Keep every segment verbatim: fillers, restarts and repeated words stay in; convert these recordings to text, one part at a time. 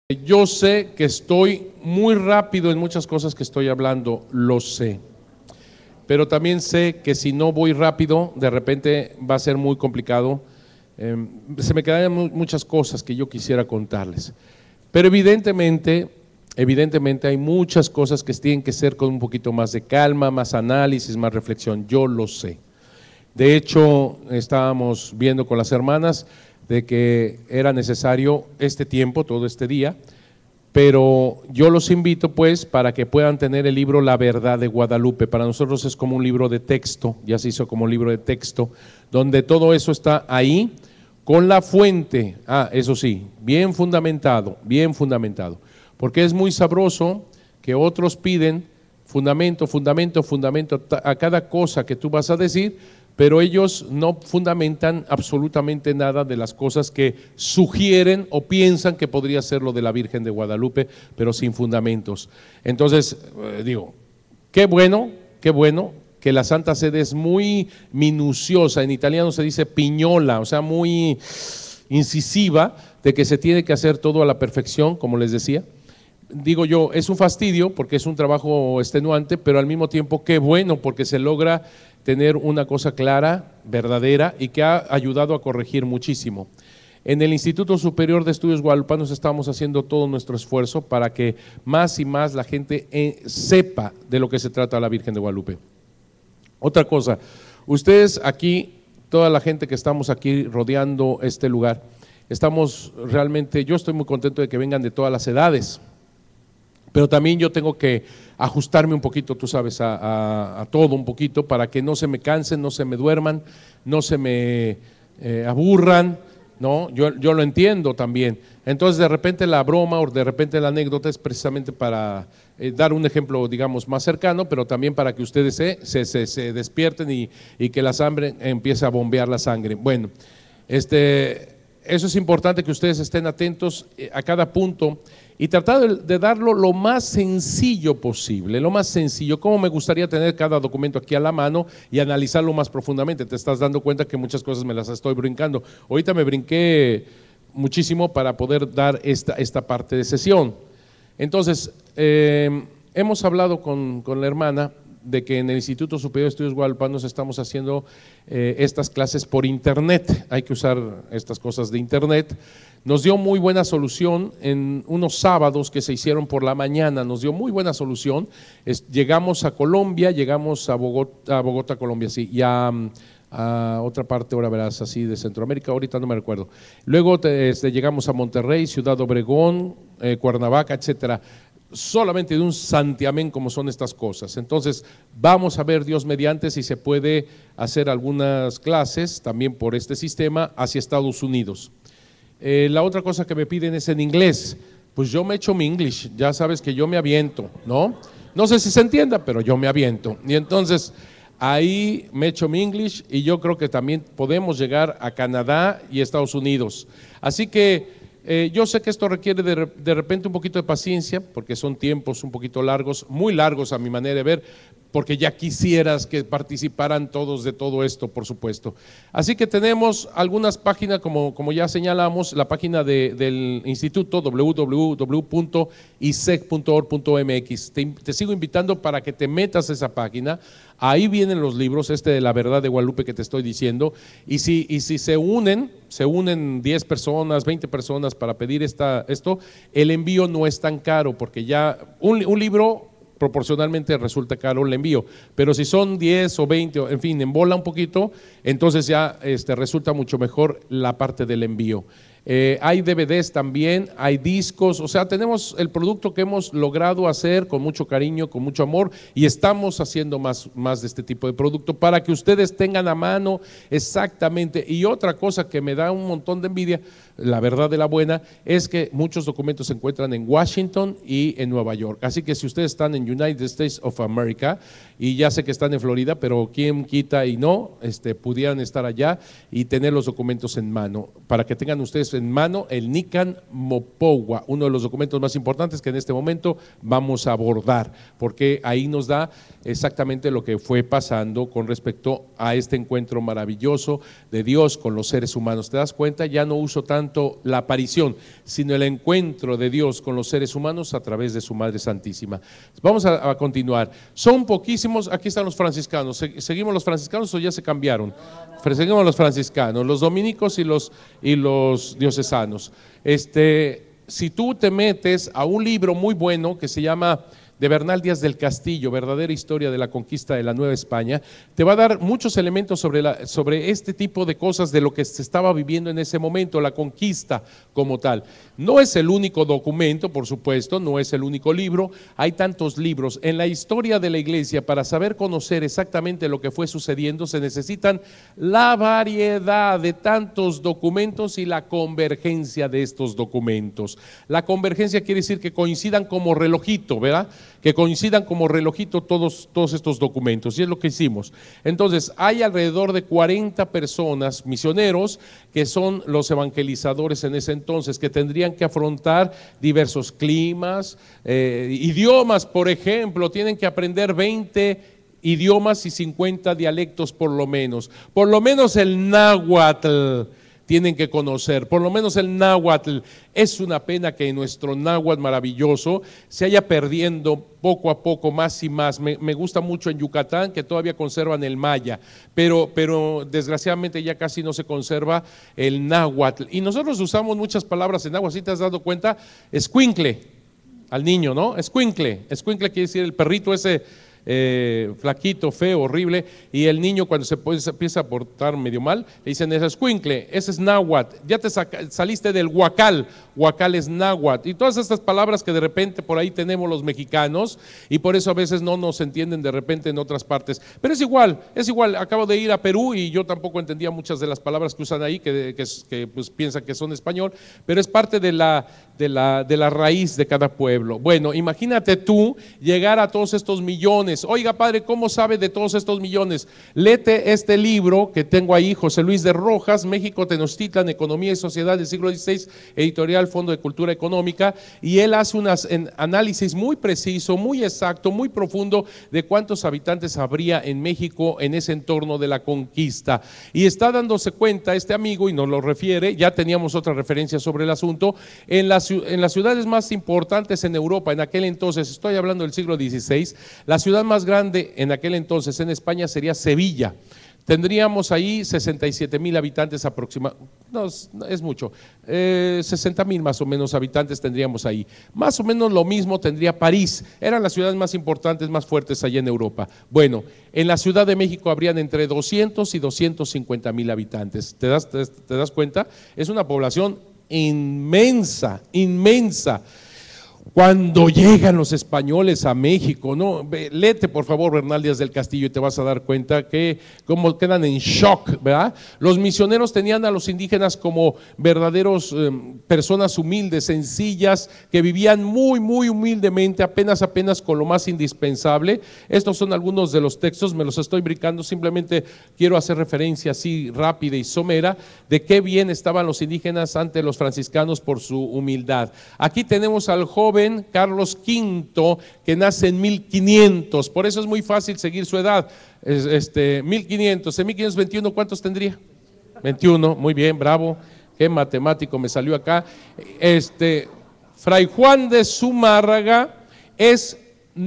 Yo sé que estoy muy rápido en muchas cosas que estoy hablando, lo sé. Pero también sé que si no voy rápido, de repente va a ser muy complicado. Eh, se me quedan muchas cosas que yo quisiera contarles. Pero evidentemente, evidentemente hay muchas cosas que tienen que ser con un poquito más de calma, más análisis, más reflexión. Yo lo sé. De hecho, estábamos viendo con las hermanas de que era necesario este tiempo, todo este día, pero yo los invito pues para que puedan tener el libro La Verdad de Guadalupe. Para nosotros es como un libro de texto, ya se hizo como un libro de texto, donde todo eso está ahí, con la fuente, ah, eso sí, bien fundamentado, bien fundamentado, porque es muy sabroso que otros piden fundamento, fundamento, fundamento a cada cosa que tú vas a decir, pero ellos no fundamentan absolutamente nada de las cosas que sugieren o piensan que podría ser lo de la Virgen de Guadalupe, pero sin fundamentos. Entonces, eh, digo, qué bueno, qué bueno que la Santa Sede es muy minuciosa, en italiano se dice piñola, o sea, muy incisiva, de que se tiene que hacer todo a la perfección, como les decía. Digo yo, es un fastidio porque es un trabajo extenuante, pero al mismo tiempo qué bueno porque se logra tener una cosa clara, verdadera y que ha ayudado a corregir muchísimo. En el Instituto Superior de Estudios Guadalupanos estamos haciendo todo nuestro esfuerzo para que más y más la gente eh, sepa de lo que se trata la Virgen de Guadalupe. Otra cosa, ustedes aquí, toda la gente que estamos aquí rodeando este lugar, estamos realmente, yo estoy muy contento de que vengan de todas las edades, pero también yo tengo que ajustarme un poquito, tú sabes, a, a, a todo un poquito para que no se me cansen, no se me duerman, no se me eh, aburran, ¿no? Yo, yo lo entiendo también. Entonces de repente la broma o de repente la anécdota es precisamente para eh, dar un ejemplo, digamos, más cercano, pero también para que ustedes se, se, se, se despierten y, y que la sangre empiece a bombear la sangre. Bueno, este, eso es importante que ustedes estén atentos a cada punto y tratar de, de darlo lo más sencillo posible, lo más sencillo. Como me gustaría tener cada documento aquí a la mano y analizarlo más profundamente. Te estás dando cuenta que muchas cosas me las estoy brincando. Ahorita me brinqué muchísimo para poder dar esta, esta parte de sesión. Entonces, eh, hemos hablado con, con la hermana de que en el Instituto Superior de Estudios Guadalupanos estamos haciendo eh, estas clases por internet. Hay que usar estas cosas de internet. Nos dio muy buena solución en unos sábados que se hicieron por la mañana, nos dio muy buena solución. Es, llegamos a Colombia, llegamos a Bogotá, a Bogotá, Colombia, sí, y a, a otra parte, ahora verás, así de Centroamérica, ahorita no me recuerdo. Luego te, este, llegamos a Monterrey, Ciudad Obregón, eh, Cuernavaca, etcétera. Solamente de un santiamén como son estas cosas. Entonces vamos a ver Dios mediante si se puede hacer algunas clases también por este sistema hacia Estados Unidos. Eh, la otra cosa que me piden es en inglés. Pues yo me echo mi English, ya sabes que yo me aviento, ¿no? No sé si se entienda, pero yo me aviento. Y entonces ahí me echo mi English y yo creo que también podemos llegar a Canadá y Estados Unidos. Así que Eh, yo sé que esto requiere de, de repente un poquito de paciencia, porque son tiempos un poquito largos, muy largos a mi manera de ver, porque ya quisieras que participaran todos de todo esto, por supuesto. Así que tenemos algunas páginas, como, como ya señalamos, la página de, del instituto doble u doble u doble u punto i s e c punto org punto m x. Te, te sigo invitando para que te metas a esa página. Ahí vienen los libros, este de La Verdad de Guadalupe que te estoy diciendo, y si, y si se unen, se unen diez personas, veinte personas para pedir esta, esto, el envío no es tan caro, porque ya un, un libro proporcionalmente resulta caro el envío, pero si son diez o veinte, en fin, embola un poquito, entonces ya este, resulta mucho mejor la parte del envío. Eh, hay D V Ds también, hay discos, o sea, tenemos el producto que hemos logrado hacer con mucho cariño, con mucho amor, y estamos haciendo más, más de este tipo de producto para que ustedes tengan a mano exactamente. Y otra cosa que me da un montón de envidia, la verdad de la buena, es que muchos documentos se encuentran en Washington y en Nueva York. Así que si ustedes están en United States of America, y ya sé que están en Florida, pero quién quita y no, este, pudieran estar allá y tener los documentos en mano, para que tengan ustedes en mano el Nican Mopowa, uno de los documentos más importantes que en este momento vamos a abordar, porque ahí nos da exactamente lo que fue pasando con respecto a este encuentro maravilloso de Dios con los seres humanos. ¿Te das cuenta? Ya no uso tanto la aparición, sino el encuentro de Dios con los seres humanos a través de su Madre Santísima. Vamos a, a continuar. Son poquísimos, aquí están los franciscanos. ¿Seguimos los franciscanos o ya se cambiaron? Seguimos los franciscanos, los dominicos y los, y los diocesanos. Este, si tú te metes a un libro muy bueno que se llama de Bernal Díaz del Castillo, Verdadera Historia de la Conquista de la Nueva España, te va a dar muchos elementos sobre, la, sobre este tipo de cosas de lo que se estaba viviendo en ese momento, la conquista como tal. No es el único documento, por supuesto, no es el único libro, hay tantos libros. En la historia de la Iglesia, para saber conocer exactamente lo que fue sucediendo, se necesitan la variedad de tantos documentos y la convergencia de estos documentos. La convergencia quiere decir que coincidan como relojito, ¿verdad? Que coincidan como relojito todos, todos estos documentos, y es lo que hicimos. Entonces, hay alrededor de cuarenta personas, misioneros, que son los evangelizadores en ese entonces, que tendrían que afrontar diversos climas, eh, idiomas, por ejemplo, tienen que aprender veinte idiomas y cincuenta dialectos por lo menos, por lo menos el náhuatl tienen que conocer, por lo menos el náhuatl. Es una pena que nuestro náhuatl maravilloso se haya perdiendo poco a poco más y más. Me, me gusta mucho en Yucatán que todavía conservan el maya, pero, pero desgraciadamente ya casi no se conserva el náhuatl. Y nosotros usamos muchas palabras en náhuatl, ¿sí te has dado cuenta? Escuincle, al niño, ¿no? Escuincle, escuincle quiere decir el perrito ese Eh, flaquito, feo, horrible, y el niño cuando se, puede, se empieza a portar medio mal, le dicen, ese es escuincle, ese es náhuatl, ya te saca, saliste del huacal, huacal es náhuatl, y todas estas palabras que de repente por ahí tenemos los mexicanos, y por eso a veces no nos entienden de repente en otras partes, pero es igual, es igual. Acabo de ir a Perú y yo tampoco entendía muchas de las palabras que usan ahí, que, que, que pues piensan que son español, pero es parte de la, de, la, de la raíz de cada pueblo. Bueno, imagínate tú llegar a todos estos millones. Oiga, padre, ¿cómo sabe de todos estos millones? Léete este libro que tengo ahí, José Luis de Rojas, México Tenochtitlan, Economía y Sociedad del siglo dieciséis, editorial Fondo de Cultura Económica, y él hace un análisis muy preciso, muy exacto, muy profundo de cuántos habitantes habría en México en ese entorno de la conquista. Y está dándose cuenta este amigo, y nos lo refiere, ya teníamos otra referencia sobre el asunto, en las, en las ciudades más importantes en Europa, en aquel entonces, estoy hablando del siglo dieciséis, la ciudad más grande en aquel entonces en España sería Sevilla. Tendríamos ahí sesenta y siete mil habitantes aproximadamente, no es, es mucho, eh, sesenta mil más o menos habitantes tendríamos ahí. Más o menos lo mismo tendría París, eran las ciudades más importantes, más fuertes allá en Europa. Bueno, en la Ciudad de México habrían entre doscientos y doscientos cincuenta mil habitantes. ¿Te das, te, te das cuenta? Es una población inmensa, inmensa. Cuando llegan los españoles a México, ¿no? Léete por favor Bernal Díaz del Castillo y te vas a dar cuenta que como quedan en shock, ¿verdad? Los misioneros tenían a los indígenas como verdaderos eh, personas humildes, sencillas, que vivían muy, muy humildemente, apenas, apenas con lo más indispensable. Estos son algunos de los textos, me los estoy brincando, simplemente quiero hacer referencia así rápida y somera de qué bien estaban los indígenas ante los franciscanos por su humildad. Aquí tenemos al joven Carlos quinto, que nace en mil quinientos, por eso es muy fácil seguir su edad. Este, mil quinientos, en mil quinientos veintiuno, ¿cuántos tendría? veintiuno, muy bien, bravo, qué matemático me salió acá. Este, Fray Juan de Zumárraga es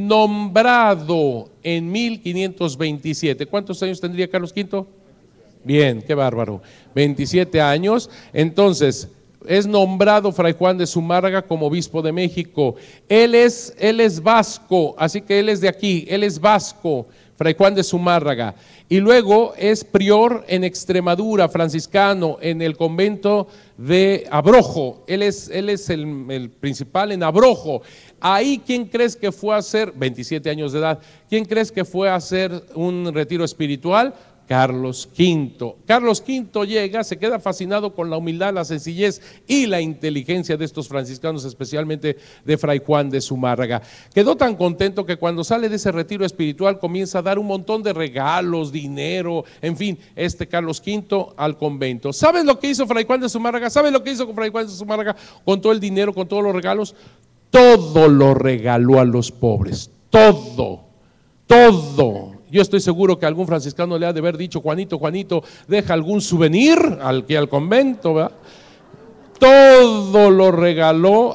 nombrado en mil quinientos veintisiete. ¿Cuántos años tendría Carlos quinto? Bien, qué bárbaro, veintisiete años. Entonces, es nombrado Fray Juan de Zumárraga como obispo de México. Él es, él es vasco, así que él es de aquí, él es vasco, Fray Juan de Zumárraga. Y luego es prior en Extremadura, franciscano, en el convento de Abrojo. Él es, él es el, el principal en Abrojo. Ahí, ¿quién crees que fue a hacer, veintisiete años de edad, quién crees que fue a hacer un retiro espiritual? Carlos quinto. Carlos quinto llega, se queda fascinado con la humildad, la sencillez y la inteligencia de estos franciscanos, especialmente de Fray Juan de Zumárraga. Quedó tan contento que cuando sale de ese retiro espiritual comienza a dar un montón de regalos, dinero, en fin, este Carlos quinto al convento. ¿Sabes lo que hizo Fray Juan de Zumárraga? ¿Sabes lo que hizo con Fray Juan de Zumárraga con todo el dinero, con todos los regalos? Todo lo regaló a los pobres, todo, todo. Yo estoy seguro que algún franciscano le ha de haber dicho: Juanito, Juanito, deja algún souvenir al que al convento, ¿verdad? Todo lo regaló,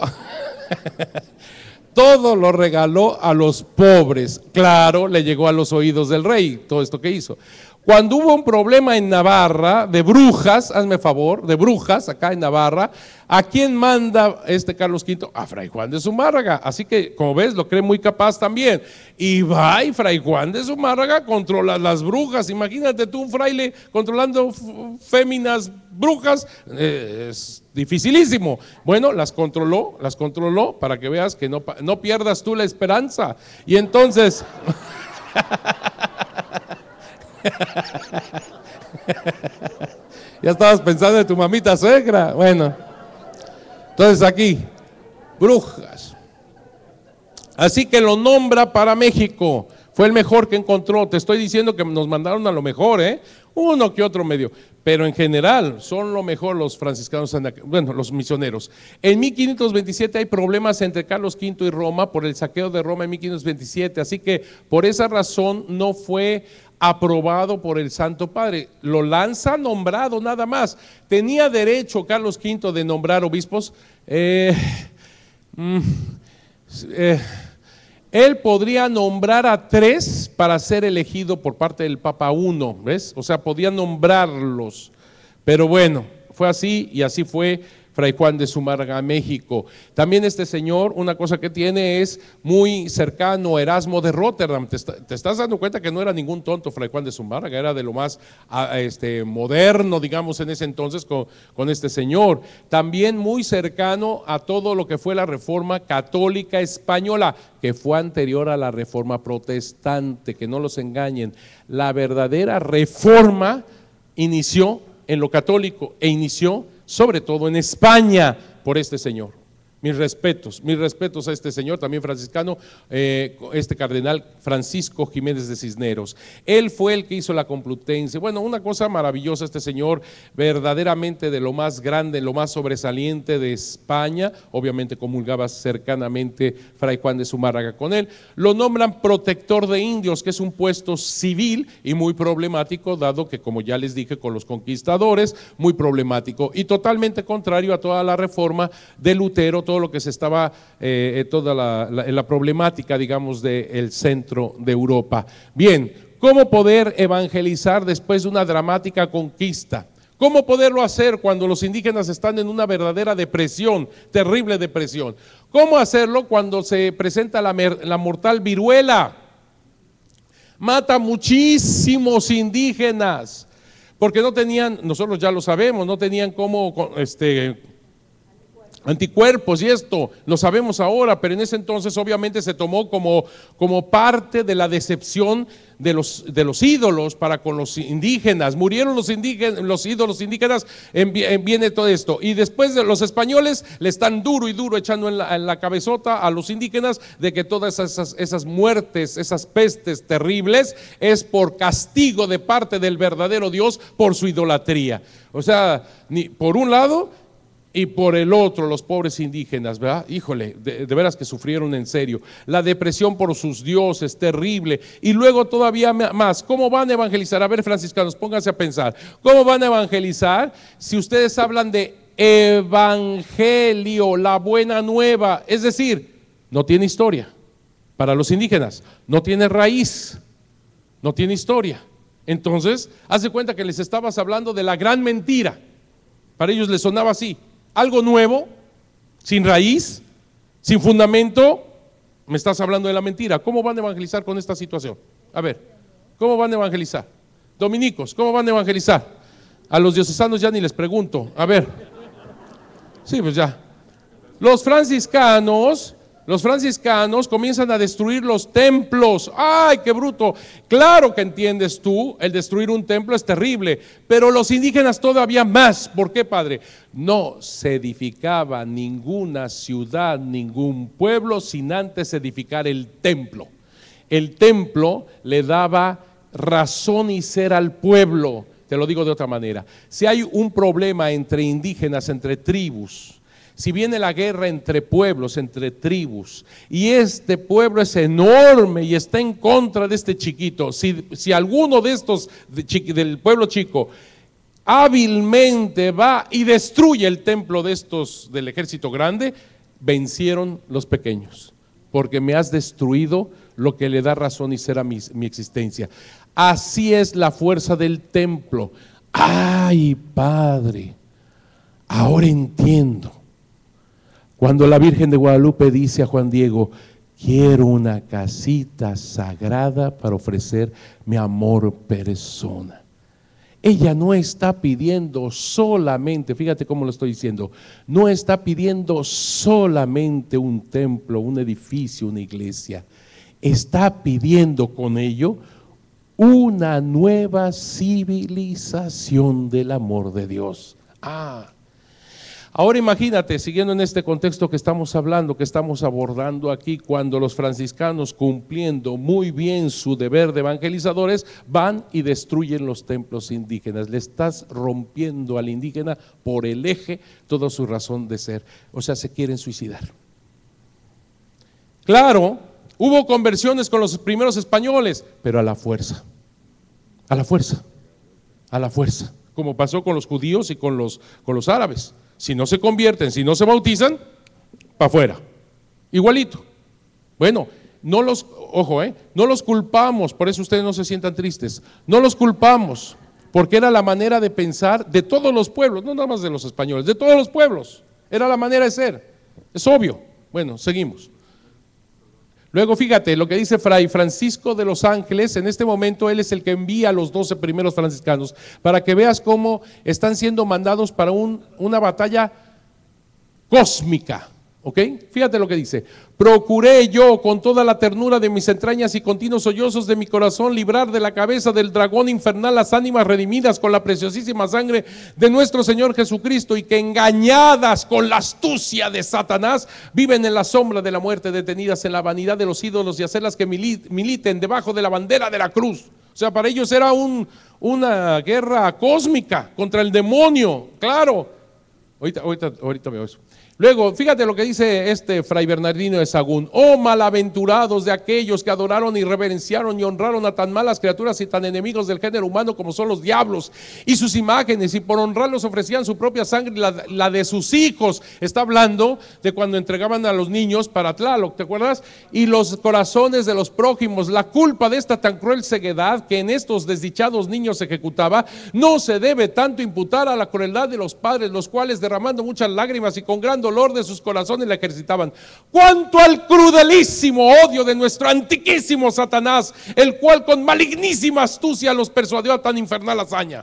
todo lo regaló a los pobres. Claro, le llegó a los oídos del rey todo esto que hizo. Cuando hubo un problema en Navarra de brujas, hazme favor, de brujas acá en Navarra, ¿a quién manda este Carlos quinto? A Fray Juan de Zumárraga. Así que, como ves, lo cree muy capaz también. Y va y Fray Juan de Zumárraga controla las brujas. Imagínate tú un fraile controlando féminas brujas, eh, es dificilísimo. Bueno, las controló, las controló para que veas que no, no pierdas tú la esperanza. Y entonces... Ya estabas pensando en tu mamita suegra. Bueno, entonces aquí, brujas. Así que lo nombra para México. Fue el mejor que encontró. Te estoy diciendo que nos mandaron a lo mejor, ¿eh? Uno que otro medio. Pero en general son lo mejor los franciscanos, bueno, los misioneros. En mil quinientos veintisiete hay problemas entre Carlos quinto y Roma por el saqueo de Roma en mil quinientos veintisiete. Así que por esa razón no fue aprobado por el Santo Padre. Lo lanza nombrado nada más. ¿Tenía derecho Carlos quinto de nombrar obispos? Eh, mm, eh, él podría nombrar a tres para ser elegido por parte del Papa uno, ¿ves? O sea, podía nombrarlos. Pero bueno, fue así y así fue Fray Juan de Zumárraga, México. También este señor, una cosa que tiene es muy cercano a Erasmo de Rotterdam. Te, está, te estás dando cuenta que no era ningún tonto Fray Juan de Zumárraga, era de lo más a, este, moderno, digamos, en ese entonces con, con este señor. También muy cercano a todo lo que fue la Reforma Católica Española, que fue anterior a la Reforma Protestante, que no los engañen. La verdadera reforma inició en lo católico e inició sobre todo en España por este señor. Mis respetos, mis respetos a este señor, también franciscano, eh, este cardenal Francisco Jiménez de Cisneros. Él fue el que hizo la Complutense. Bueno, una cosa maravillosa este señor, verdaderamente de lo más grande, lo más sobresaliente de España. Obviamente comulgaba cercanamente Fray Juan de Zumárraga con él. Lo nombran protector de indios, que es un puesto civil y muy problemático, dado que, como ya les dije, con los conquistadores, muy problemático y totalmente contrario a toda la reforma de Lutero, todo lo que se estaba, eh, toda la, la, la problemática, digamos, del centro de Europa. Bien, ¿cómo poder evangelizar después de una dramática conquista? ¿Cómo poderlo hacer cuando los indígenas están en una verdadera depresión, terrible depresión? ¿Cómo hacerlo cuando se presenta la, la mortal viruela? Mata muchísimos indígenas, porque no tenían, nosotros ya lo sabemos, no tenían cómo, este... anticuerpos, y esto lo sabemos ahora, pero en ese entonces obviamente se tomó como, como parte de la decepción de los, de los ídolos para con los indígenas. Murieron los, indígenas, los ídolos indígenas, en, en, viene todo esto, y después de los españoles le están duro y duro echando en la, en la cabezota a los indígenas de que todas esas, esas muertes, esas pestes terribles es por castigo de parte del verdadero Dios por su idolatría. O sea, ni, por un lado y por el otro los pobres indígenas, ¿verdad? Híjole, de, de veras que sufrieron en serio. La depresión por sus dioses, terrible. Y luego todavía más, ¿cómo van a evangelizar? A ver, franciscanos, pónganse a pensar. ¿Cómo van a evangelizar si ustedes hablan de evangelio, la buena nueva? Es decir, no tiene historia. Para los indígenas, no tiene raíz, no tiene historia. Entonces, haz de cuenta que les estabas hablando de la gran mentira. Para ellos les sonaba así. Algo nuevo, sin raíz, sin fundamento, me estás hablando de la mentira. ¿Cómo van a evangelizar con esta situación? A ver, ¿cómo van a evangelizar? Dominicos, ¿cómo van a evangelizar? A los diocesanos ya ni les pregunto. A ver, sí, pues ya. Los franciscanos los franciscanos comienzan a destruir los templos. ¡Ay, qué bruto! Claro que entiendes tú, el destruir un templo es terrible, pero los indígenas todavía más. ¿Por qué, padre? No se edificaba ninguna ciudad, ningún pueblo sin antes edificar el templo. El templo le daba razón y ser al pueblo. Te lo digo de otra manera. Si hay un problema entre indígenas, entre tribus, si viene la guerra entre pueblos, entre tribus, y este pueblo es enorme y está en contra de este chiquito, si, si alguno de estos de, del pueblo chico hábilmente va y destruye el templo de estos del ejército grande, vencieron los pequeños, porque me has destruido lo que le da razón y ser a mi, mi existencia. Así es la fuerza del templo. Ay, Padre, ahora entiendo. Cuando la Virgen de Guadalupe dice a Juan Diego, quiero una casita sagrada para ofrecer mi amor persona. Ella no está pidiendo solamente, fíjate cómo lo estoy diciendo, no está pidiendo solamente un templo, un edificio, una iglesia. Está pidiendo con ello una nueva civilización del amor de Dios. Ah, ahora imagínate, siguiendo en este contexto que estamos hablando, que estamos abordando aquí, cuando los franciscanos, cumpliendo muy bien su deber de evangelizadores, van y destruyen los templos indígenas. Le estás rompiendo al indígena por el eje toda su razón de ser. O sea, se quieren suicidar. Claro, hubo conversiones con los primeros españoles, pero a la fuerza, a la fuerza, a la fuerza, como pasó con los judíos y con los, con los árabes. Si no se convierten, si no se bautizan, para afuera, igualito. Bueno, no los, ojo, eh, no los culpamos, por eso ustedes no se sientan tristes, no los culpamos, porque era la manera de pensar de todos los pueblos, no nada más de los españoles, de todos los pueblos, era la manera de ser, es obvio. Bueno, seguimos. Luego fíjate lo que dice Fray Francisco de los Ángeles. En este momento él es el que envía a los doce primeros franciscanos, para que veas cómo están siendo mandados para un, una batalla cósmica. ¿Ok? Fíjate lo que dice: procuré yo con toda la ternura de mis entrañas y continuos sollozos de mi corazón librar de la cabeza del dragón infernal las ánimas redimidas con la preciosísima sangre de nuestro Señor Jesucristo, y que engañadas con la astucia de Satanás viven en la sombra de la muerte, detenidas en la vanidad de los ídolos, y hacerlas que militen debajo de la bandera de la cruz. O sea, para ellos era un, una guerra cósmica contra el demonio, claro. Ahorita, ahorita, ahorita veo eso. Luego, fíjate lo que dice este Fray Bernardino de Sahagún: oh malaventurados de aquellos que adoraron y reverenciaron y honraron a tan malas criaturas y tan enemigos del género humano como son los diablos y sus imágenes, y por honrarlos ofrecían su propia sangre y la, la de sus hijos. Está hablando de cuando entregaban a los niños para Tlaloc, ¿te acuerdas? Y los corazones de los prójimos. La culpa de esta tan cruel ceguedad que en estos desdichados niños se ejecutaba no se debe tanto imputar a la crueldad de los padres, los cuales, derramando muchas lágrimas y con gran dolor de sus corazones, la ejercitaban, cuanto al crudelísimo odio de nuestro antiquísimo Satanás, el cual con malignísima astucia los persuadió a tan infernal hazaña.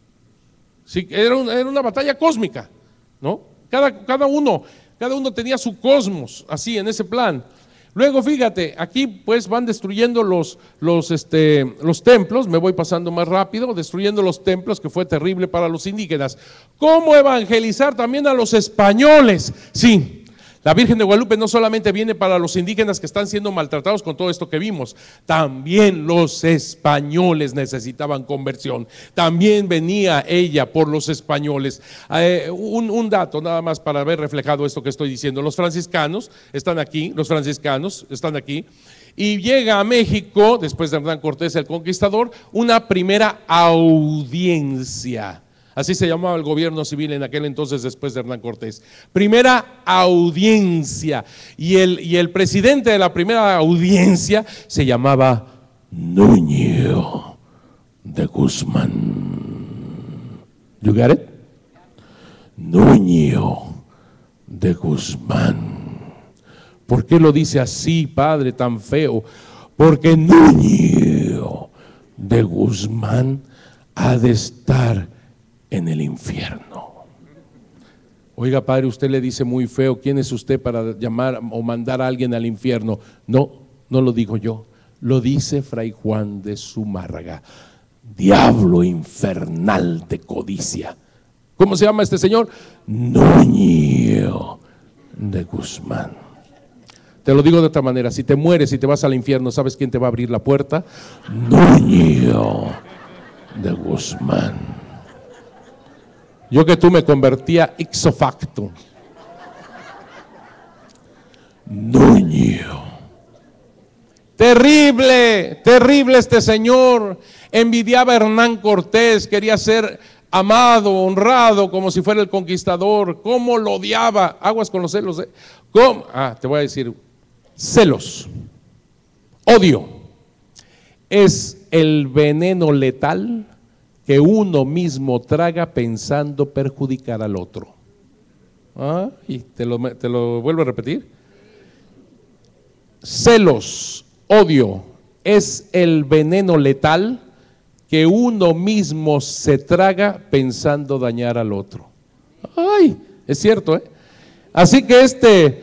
Sí, era, un, era una batalla cósmica, ¿no? Cada, cada uno, cada uno tenía su cosmos, así en ese plan. Luego fíjate, aquí pues van destruyendo los, los, este, los templos. Me voy pasando más rápido, destruyendo los templos, que fue terrible para los indígenas. ¿Cómo evangelizar también a los españoles? Sí, la Virgen de Guadalupe no solamente viene para los indígenas que están siendo maltratados con todo esto que vimos, también los españoles necesitaban conversión. También venía ella por los españoles. Eh, un, un dato nada más para ver reflejado esto que estoy diciendo: los franciscanos están aquí, los franciscanos están aquí, y llega a México, después de Hernán Cortés el Conquistador, una primera audiencia. Así se llamaba el gobierno civil en aquel entonces, después de Hernán Cortés. Primera audiencia. Y el, y el presidente de la primera audiencia se llamaba Nuño de Guzmán. You got it? Nuño de Guzmán. ¿Por qué lo dice así, padre, tan feo? Porque Nuño de Guzmán ha de estar en el infierno. Oiga, padre, usted le dice muy feo, ¿quién es usted para llamar o mandar a alguien al infierno? No, no lo digo yo, lo dice Fray Juan de Zumárraga, diablo infernal de codicia. ¿Cómo se llama este señor? Nuño de Guzmán. Te lo digo de otra manera, si te mueres y te vas al infierno, ¿sabes quién te va a abrir la puerta? Nuño de Guzmán. Yo que tú me convertía ipso facto. Nuño. Terrible, terrible este señor. Envidiaba a Hernán Cortés, quería ser amado, honrado, como si fuera el conquistador. ¿Cómo lo odiaba? Aguas con los celos, ¿eh? ¿Cómo? Ah, te voy a decir, celos, odio, es el veneno letal que uno mismo traga pensando perjudicar al otro. Ah, y te lo, te lo vuelvo a repetir. Celos, odio, es el veneno letal que uno mismo se traga pensando dañar al otro. Ay, es cierto, ¿eh? Así que este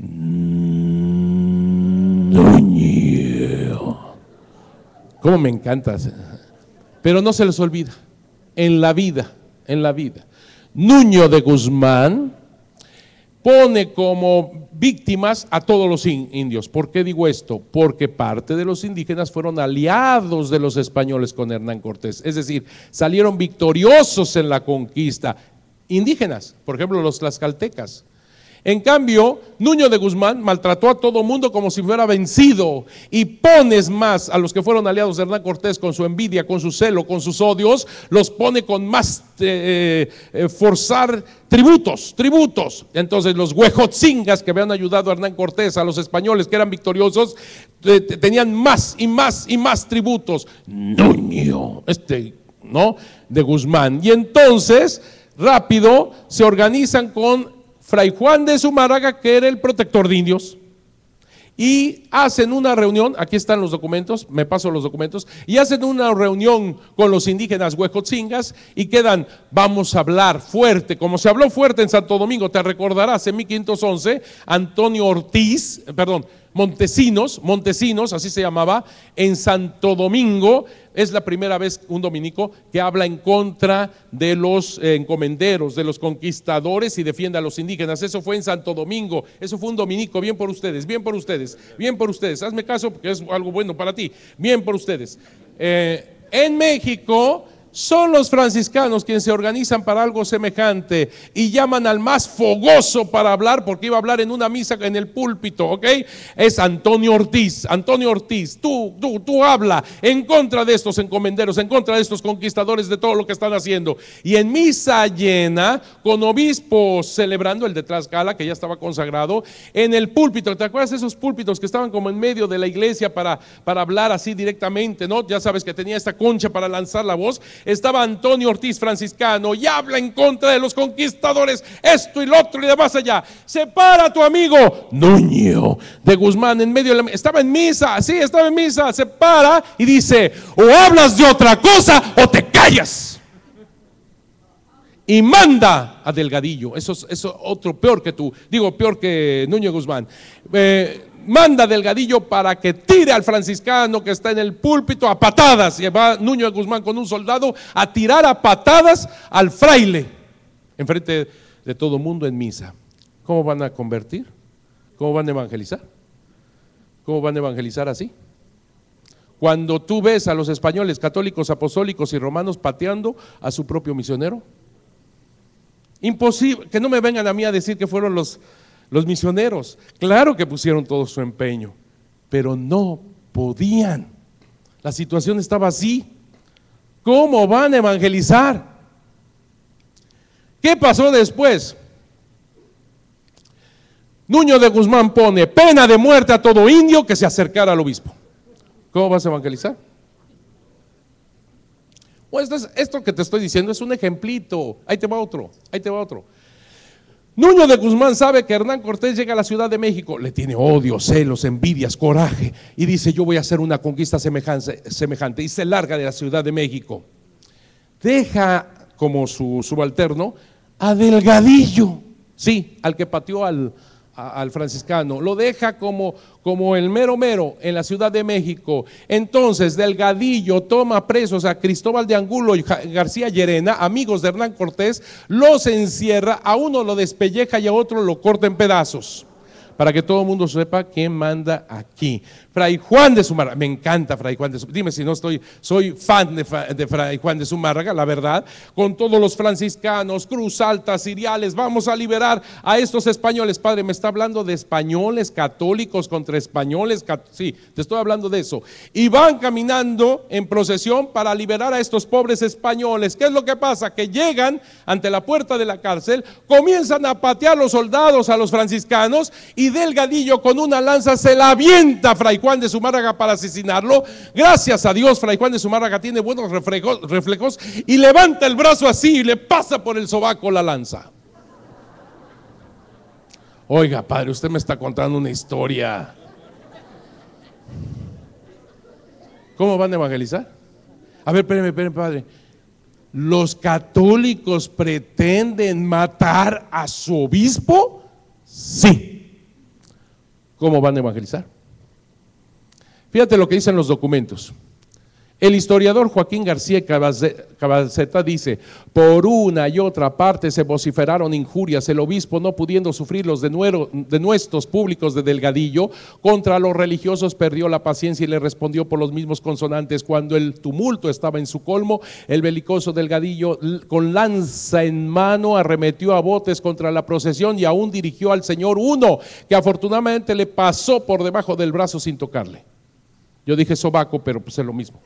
Nuño, cómo me encanta, pero no se les olvida, en la vida, en la vida, Nuño de Guzmán pone como víctimas a todos los indios. ¿Por qué digo esto? Porque parte de los indígenas fueron aliados de los españoles con Hernán Cortés, es decir, salieron victoriosos en la conquista. Indígenas, por ejemplo los tlaxcaltecas. En cambio, Nuño de Guzmán maltrató a todo mundo como si fuera vencido, y pones más a los que fueron aliados de Hernán Cortés con su envidia, con su celo, con sus odios, los pone con más eh, eh, forzar tributos, tributos. Entonces los huejotzingas que habían ayudado a Hernán Cortés, a los españoles que eran victoriosos, eh, tenían más y más y más tributos. Nuño, este, ¿no? De Guzmán. Y entonces, rápido, se organizan con Fray Juan de Zumárraga, que era el protector de indios, y hacen una reunión, aquí están los documentos, me paso los documentos, y hacen una reunión con los indígenas huejotzingas y quedan, vamos a hablar fuerte, como se habló fuerte en Santo Domingo, te recordarás, en mil quinientos once, Antonio Ortiz, perdón, Montesinos, Montesinos, así se llamaba, en Santo Domingo, es la primera vez un dominico que habla en contra de los eh, encomenderos, de los conquistadores y defiende a los indígenas. Eso fue en Santo Domingo, eso fue un dominico, bien por ustedes, bien por ustedes, bien por ustedes, hazme caso porque es algo bueno para ti, bien por ustedes. Eh, en México son los franciscanos quienes se organizan para algo semejante y llaman al más fogoso para hablar, porque iba a hablar en una misa en el púlpito, ¿ok? Es Antonio Ortiz. Antonio Ortiz, tú, tú, tú habla en contra de estos encomenderos, en contra de estos conquistadores, de todo lo que están haciendo. Y en misa llena, con obispos celebrando, el de Tlaxcala, que ya estaba consagrado, en el púlpito. ¿Te acuerdas de esos púlpitos que estaban como en medio de la iglesia para, para hablar así directamente, ¿no? Ya sabes que tenía esta concha para lanzar la voz. Estaba Antonio Ortiz, franciscano, y habla en contra de los conquistadores, esto y lo otro y demás allá. Se para tu amigo Nuño de Guzmán en medio de la, estaba en misa, sí, estaba en misa, se para y dice, o hablas de otra cosa o te callas. Y manda a Delgadillo, eso es eso, otro peor que tú, digo peor que Nuño Guzmán. Eh, manda a Delgadillo para que tire al franciscano que está en el púlpito a patadas, y va Nuño de Guzmán con un soldado a tirar a patadas al fraile enfrente de todo el mundo en misa. ¿Cómo van a convertir? ¿Cómo van a evangelizar? ¿Cómo van a evangelizar así? Cuando tú ves a los españoles católicos, apostólicos y romanos pateando a su propio misionero, imposible, que no me vengan a mí a decir que fueron los Los misioneros, claro que pusieron todo su empeño, pero no podían. La situación estaba así. ¿Cómo van a evangelizar? ¿Qué pasó después? Nuño de Guzmán pone pena de muerte a todo indio que se acercara al obispo. ¿Cómo vas a evangelizar? Pues esto, esto que te estoy diciendo es un ejemplito. Ahí te va otro, ahí te va otro. Nuño de Guzmán sabe que Hernán Cortés llega a la Ciudad de México, le tiene odio, celos, envidias, coraje, y dice, yo voy a hacer una conquista semejante, semejante, y se larga de la Ciudad de México. Deja como su subalterno a Delgadillo. Sí, al que pateó al, a, al franciscano, lo deja como, como el mero mero en la Ciudad de México. Entonces Delgadillo toma presos a Cristóbal de Angulo y García Llerena, amigos de Hernán Cortés, los encierra, a uno lo despelleja y a otro lo corta en pedazos, para que todo el mundo sepa quién manda aquí. Fray Juan de Zumárraga, me encanta Fray Juan de Zumárraga, dime si no estoy, soy fan de, de Fray Juan de Zumárraga, la verdad, con todos los franciscanos, Cruz Alta, Ciriales, vamos a liberar a estos españoles. Padre, me está hablando de españoles católicos contra españoles, sí, te estoy hablando de eso. Y van caminando en procesión para liberar a estos pobres españoles. ¿Qué es lo que pasa? Que llegan ante la puerta de la cárcel, comienzan a patear los soldados a los franciscanos y Delgadillo con una lanza se la avienta a Fray Juan de Zumárraga para asesinarlo. Gracias a Dios, Fray Juan de Zumárraga tiene buenos reflejos, reflejos y levanta el brazo así y le pasa por el sobaco la lanza. Oiga, padre, usted me está contando una historia. ¿Cómo van a evangelizar? A ver, espérenme, espérenme, padre. ¿Los católicos pretenden matar a su obispo? Sí. ¿Cómo van a evangelizar? Fíjate lo que dicen los documentos. El historiador Joaquín García Cabaceta dice: por una y otra parte se vociferaron injurias, el obispo, no pudiendo sufrir los denuestos públicos de Delgadillo contra los religiosos, perdió la paciencia y le respondió por los mismos consonantes. Cuando el tumulto estaba en su colmo, el belicoso Delgadillo con lanza en mano arremetió a botes contra la procesión y aún dirigió al señor uno que afortunadamente le pasó por debajo del brazo sin tocarle. Yo dije sobaco, pero pues es lo mismo.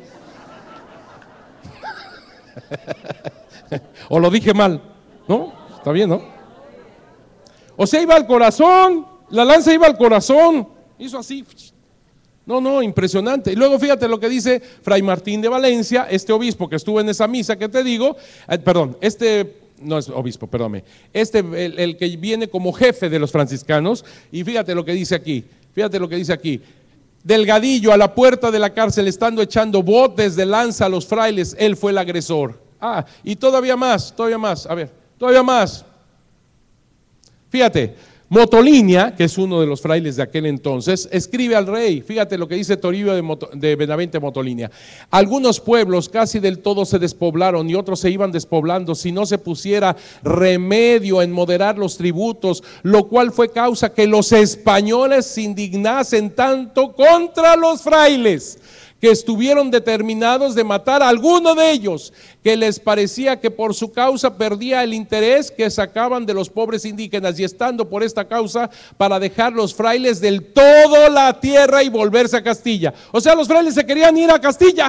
O lo dije mal, ¿no? Está bien, ¿no? O sea, iba al corazón, la lanza iba al corazón, hizo así. No, no, impresionante. Y luego fíjate lo que dice Fray Martín de Valencia, este obispo que estuvo en esa misa que te digo, eh, perdón, este, no es obispo, perdóname, este, el, el que viene como jefe de los franciscanos, y fíjate lo que dice aquí, fíjate lo que dice aquí. Delgadillo a la puerta de la cárcel estando echando botes de lanza a los frailes, él fue el agresor. Ah, y todavía más, todavía más, a ver, todavía más. Fíjate, Motolinia, que es uno de los frailes de aquel entonces, escribe al rey, fíjate lo que dice Toribio de, Moto, de Benavente Motolinia: algunos pueblos casi del todo se despoblaron y otros se iban despoblando si no se pusiera remedio en moderar los tributos, lo cual fue causa que los españoles se indignasen tanto contra los frailes, que estuvieron determinados de matar a alguno de ellos, que les parecía que por su causa perdía el interés que sacaban de los pobres indígenas, y estando por esta causa para dejar los frailes del todo la tierra y volverse a Castilla. O sea, los frailes se querían ir a Castilla.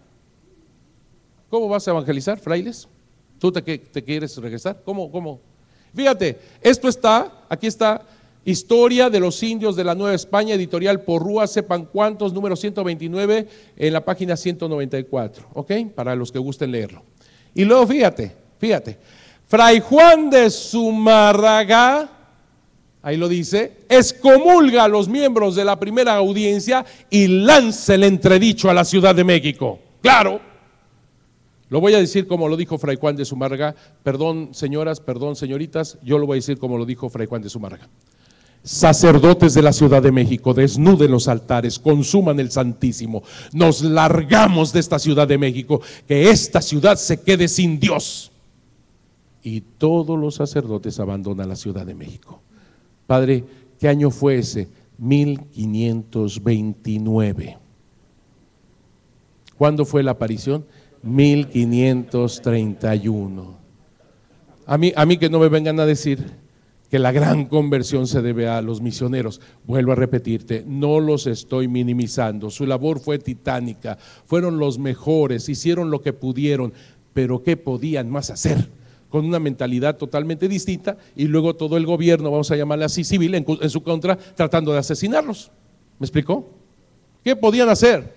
¿Cómo vas a evangelizar, frailes? ¿Tú te, te quieres regresar? ¿Cómo? ¿Cómo? Fíjate, esto está, aquí está, Historia de los Indios de la Nueva España, editorial Porrúa, sepan cuántos, número ciento veintinueve, en la página ciento noventa y cuatro, ¿ok? Para los que gusten leerlo. Y luego fíjate, fíjate, Fray Juan de Zumárraga, ahí lo dice, excomulga a los miembros de la primera audiencia y lanza el entredicho a la Ciudad de México. Claro, lo voy a decir como lo dijo Fray Juan de Zumárraga, perdón señoras, perdón señoritas, yo lo voy a decir como lo dijo Fray Juan de Zumárraga. Sacerdotes de la Ciudad de México, desnuden los altares, consuman el Santísimo, nos largamos de esta Ciudad de México, que esta ciudad se quede sin Dios. Y todos los sacerdotes abandonan la Ciudad de México. Padre, ¿qué año fue ese? mil quinientos veintinueve. ¿Cuándo fue la aparición? mil quinientos treinta y uno. A mí, a mí que no me vengan a decir que la gran conversión se debe a los misioneros. Vuelvo a repetirte, no los estoy minimizando, su labor fue titánica, fueron los mejores, hicieron lo que pudieron, pero ¿qué podían más hacer? Con una mentalidad totalmente distinta, y luego todo el gobierno, vamos a llamarle así, civil, en, en su contra, tratando de asesinarlos. ¿Me explicó? ¿Qué podían hacer?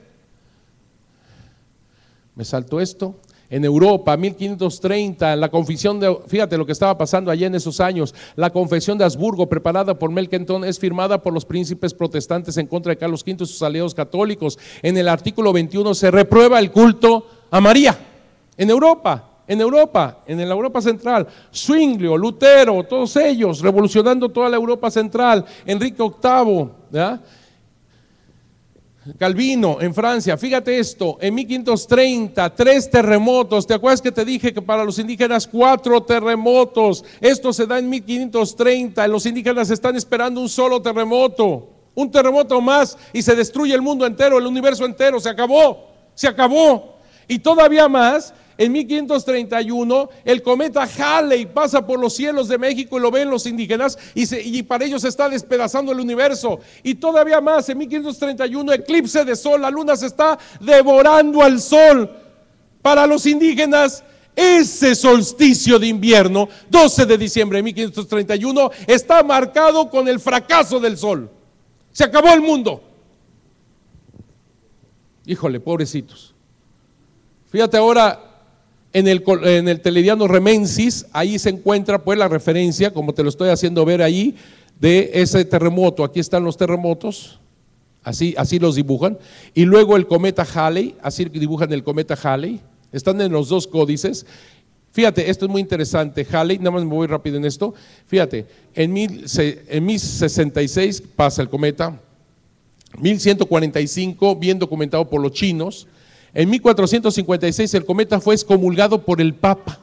Me saltó esto. En Europa, mil quinientos treinta, la confesión de, fíjate lo que estaba pasando allá en esos años, la confesión de Habsburgo, preparada por Melanchthon, es firmada por los príncipes protestantes en contra de Carlos quinto y sus aliados católicos. En el artículo veintiuno se reprueba el culto a María, en Europa. en Europa, en la Europa Central, Zwinglio, Lutero, todos ellos revolucionando toda la Europa Central, Enrique octavo, ¿ya? Calvino en Francia. Fíjate esto, en mil quinientos treinta, tres terremotos. ¿Te acuerdas que te dije que para los indígenas cuatro terremotos? Esto se da en mil quinientos treinta, los indígenas están esperando un solo terremoto, un terremoto más y se destruye el mundo entero, el universo entero, se acabó, se acabó. Y todavía más, en mil quinientos treinta y uno, el cometa Halley pasa por los cielos de México y lo ven los indígenas y, se, y para ellos se está despedazando el universo. Y todavía más, en mil quinientos treinta y uno, eclipse de sol, la luna se está devorando al sol. Para los indígenas, ese solsticio de invierno, doce de diciembre de mil quinientos treinta y uno, está marcado con el fracaso del sol. Se acabó el mundo. Híjole, pobrecitos. Fíjate ahora. En el, en el telediario Remensis, ahí se encuentra pues la referencia, como te lo estoy haciendo ver ahí, de ese terremoto. Aquí están los terremotos, así, así los dibujan. Y luego el cometa Halley, así dibujan el cometa Halley. Están en los dos códices. Fíjate, esto es muy interesante. Halley, nada más me voy rápido en esto. Fíjate, en mil sesenta y seis pasa el cometa, mil ciento cuarenta y cinco, bien documentado por los chinos. En mil cuatrocientos cincuenta y seis el cometa fue excomulgado por el Papa.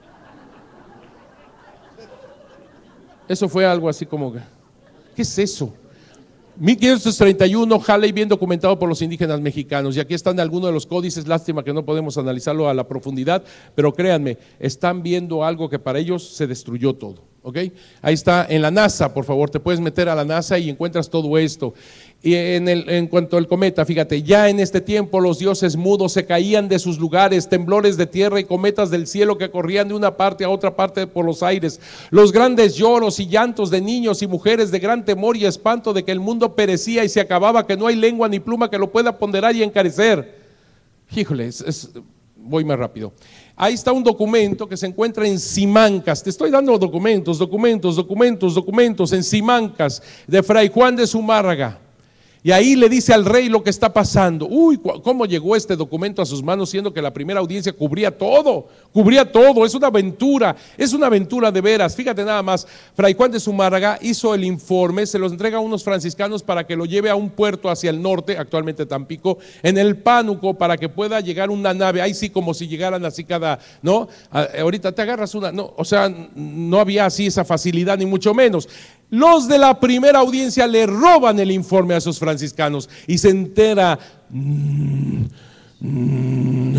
Eso fue algo así como, ¿qué es eso? mil quinientos treinta y uno, Halley, bien documentado por los indígenas mexicanos. Y aquí están algunos de los códices, lástima que no podemos analizarlo a la profundidad, pero créanme, están viendo algo que para ellos se destruyó todo. ¿Ok? Ahí está en la NASA, por favor, te puedes meter a la NASA y encuentras todo esto. Y en, el, en cuanto al cometa, fíjate, ya en este tiempo los dioses mudos se caían de sus lugares, temblores de tierra y cometas del cielo que corrían de una parte a otra parte por los aires, los grandes lloros y llantos de niños y mujeres de gran temor y espanto de que el mundo perecía y se acababa, que no hay lengua ni pluma que lo pueda ponderar y encarecer. Híjole, es, es, voy más rápido. Ahí está un documento que se encuentra en Simancas. Te estoy dando documentos, documentos, documentos, documentos en Simancas de Fray Juan de Zumárraga. Y ahí le dice al rey lo que está pasando. Uy, ¿cómo llegó este documento a sus manos siendo que la primera audiencia cubría todo? Cubría todo, es una aventura, es una aventura de veras. Fíjate nada más, Fray Juan de Zumárraga hizo el informe, se los entrega a unos franciscanos para que lo lleve a un puerto hacia el norte, actualmente Tampico, en el Pánuco, para que pueda llegar una nave, ahí sí como si llegaran así cada, ¿no? Ahorita te agarras una, no, o sea, no había así esa facilidad ni mucho menos. Los de la primera audiencia le roban el informe a esos franciscanos y se entera mmm, mmm,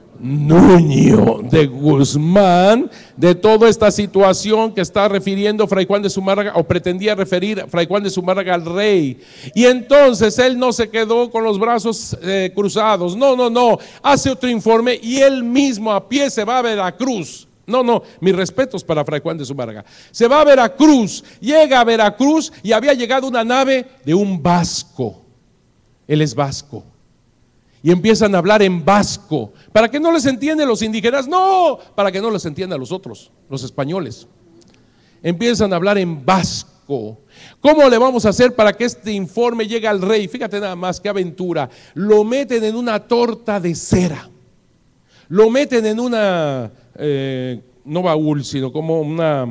Nuño de Guzmán de toda esta situación que está refiriendo Fray Juan de Zumárraga, o pretendía referir Fray Juan de Zumárraga al rey. Y entonces él no se quedó con los brazos eh, cruzados, no, no, no, hace otro informe y él mismo a pie se va a Veracruz. No, no, mis respetos para Fray Juan de Zumárraga. Se va a Veracruz, llega a Veracruz y había llegado una nave de un vasco. Él es vasco. Y empiezan a hablar en vasco. ¿Para que no les entienden los indígenas? No, para que no les entiendan los otros, los españoles. Empiezan a hablar en vasco. ¿Cómo le vamos a hacer para que este informe llegue al rey? Fíjate nada más, qué aventura. Lo meten en una torta de cera. Lo meten en una... Eh, no baúl, sino como una,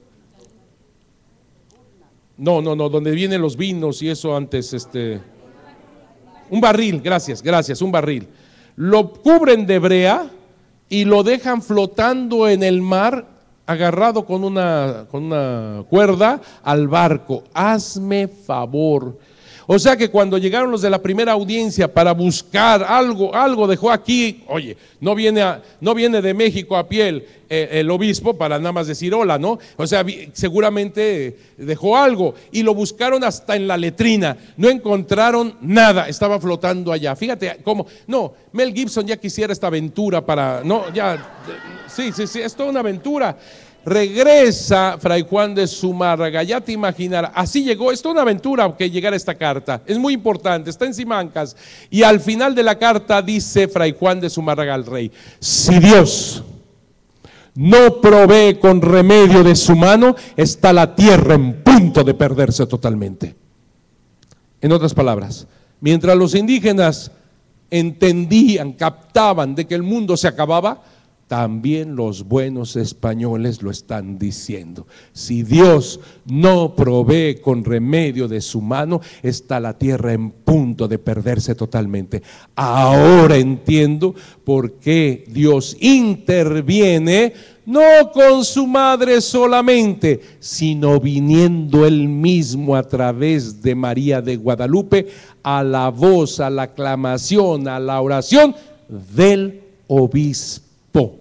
no, no, no, donde vienen los vinos y eso antes, este, un barril, gracias, gracias, un barril. Lo cubren de brea y lo dejan flotando en el mar, agarrado con una, con una cuerda al barco. Hazme favor. O sea que cuando llegaron los de la primera audiencia para buscar algo, algo dejó aquí, oye, no viene, a, no viene de México a pie el, el obispo para nada más decir hola, ¿no? O sea, seguramente dejó algo y lo buscaron hasta en la letrina, no encontraron nada, estaba flotando allá. Fíjate cómo, no, Mel Gibson ya quisiera esta aventura para, no, ya, sí, sí, sí, es toda una aventura. Regresa Fray Juan de Zumárraga, ya te imaginarás, así llegó, es toda una aventura que llegara esta carta, es muy importante, está en Simancas, y al final de la carta dice Fray Juan de Zumárraga al rey: si Dios no provee con remedio de su mano, está la tierra en punto de perderse totalmente. En otras palabras, mientras los indígenas entendían, captaban de que el mundo se acababa, también los buenos españoles lo están diciendo. Si Dios no provee con remedio de su mano, está la tierra en punto de perderse totalmente. Ahora entiendo por qué Dios interviene, no con su madre solamente, sino viniendo Él mismo a través de María de Guadalupe a la voz, a la aclamación, a la oración del obispo.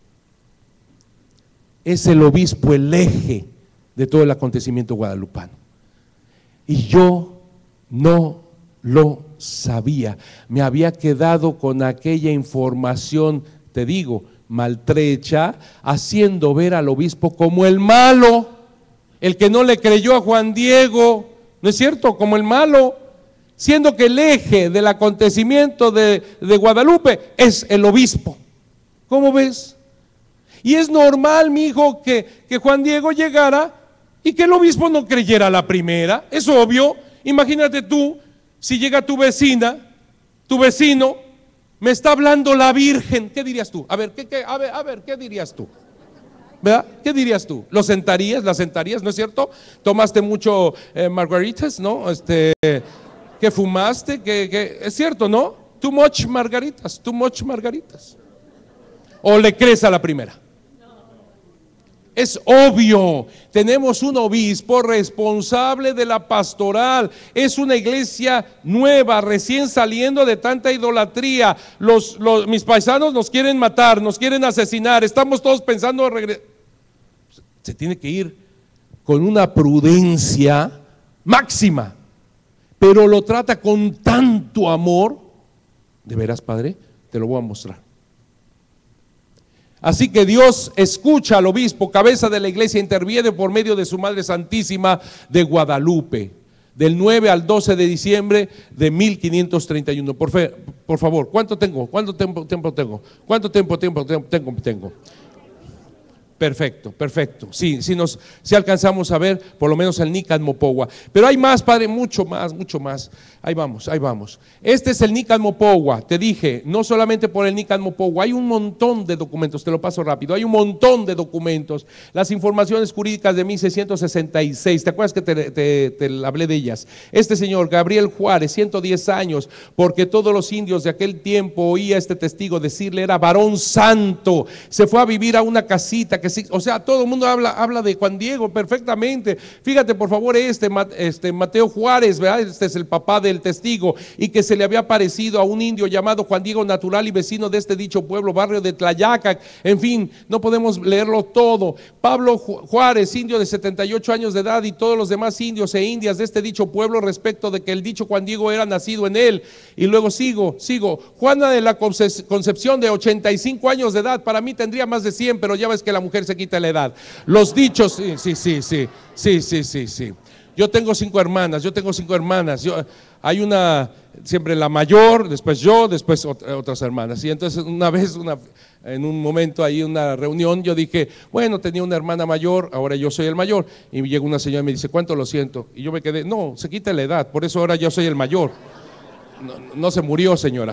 Es el obispo el eje de todo el acontecimiento guadalupano. Y yo no lo sabía. Me había quedado con aquella información, te digo, maltrecha, haciendo ver al obispo como el malo, el que no le creyó a Juan Diego, ¿no es cierto? Como el malo, siendo que el eje del acontecimiento de, de Guadalupe es el obispo. ¿Cómo ves? Y es normal, mi hijo, que, que Juan Diego llegara y que el obispo no creyera a la primera. Es obvio. Imagínate tú, si llega tu vecina, tu vecino, me está hablando la Virgen, ¿qué dirías tú? A ver, ¿qué, qué? A ver, a ver, ¿qué dirías tú? ¿Verdad? ¿Qué dirías tú? ¿Lo sentarías? ¿La sentarías? ¿No es cierto? ¿Tomaste mucho eh, margaritas? ¿No? Este, ¿qué fumaste? ¿Qué, qué? Es cierto, ¿no? Too much margaritas, too much margaritas. ¿O le crees a la primera? Es obvio, tenemos un obispo responsable de la pastoral, es una iglesia nueva, recién saliendo de tanta idolatría. Los, los, mis paisanos nos quieren matar, nos quieren asesinar, estamos todos pensando en regresar. Se tiene que ir con una prudencia máxima, pero lo trata con tanto amor. ¿De veras, Padre? Te lo voy a mostrar. Así que Dios escucha al obispo, cabeza de la iglesia, interviene por medio de su Madre Santísima de Guadalupe, del nueve al doce de diciembre de mil quinientos treinta y uno. Por, fe, por favor, ¿cuánto tengo? ¿Cuánto tiempo, tiempo tengo? ¿Cuánto tiempo, tiempo, tiempo tengo? tengo? Perfecto, perfecto. Sí, sí, nos, sí alcanzamos a ver por lo menos el Nican Mopogua. Pero hay más, Padre, mucho más, mucho más. Ahí vamos, ahí vamos. Este es el Nican Mopogua. Te dije, no solamente por el Nican Mopogua, hay un montón de documentos, te lo paso rápido. Hay un montón de documentos. Las informaciones jurídicas de mil seiscientos sesenta y seis, ¿te acuerdas que te, te, te hablé de ellas? Este señor, Gabriel Juárez, ciento diez años, porque todos los indios de aquel tiempo oía a este testigo decirle, era varón santo. Se fue a vivir a una casita que o sea, todo el mundo habla, habla de Juan Diego perfectamente. Fíjate por favor este, este Mateo Juárez, ¿verdad? Este es el papá del testigo, y que se le había parecido a un indio llamado Juan Diego, natural y vecino de este dicho pueblo, barrio de Tlayacac. En fin, no podemos leerlo todo. Pablo Juárez, indio de setenta y ocho años de edad, y todos los demás indios e indias de este dicho pueblo, respecto de que el dicho Juan Diego era nacido en él. Y luego sigo, sigo. Juana de la Concepción, de ochenta y cinco años de edad, para mí tendría más de cien, pero ya ves que la mujer se quita la edad. Los dichos, sí, sí, sí, sí, sí, sí, sí, sí. Yo tengo cinco hermanas, yo tengo cinco hermanas. Yo, hay una, siempre la mayor, después yo, después otras hermanas. Y entonces una vez, una, en un momento ahí, una reunión, yo dije, bueno, tenía una hermana mayor, ahora yo soy el mayor. Y llega una señora y me dice, ¿cuánto lo siento? Y yo me quedé, no, se quita la edad, por eso ahora yo soy el mayor. No, no se murió, señora.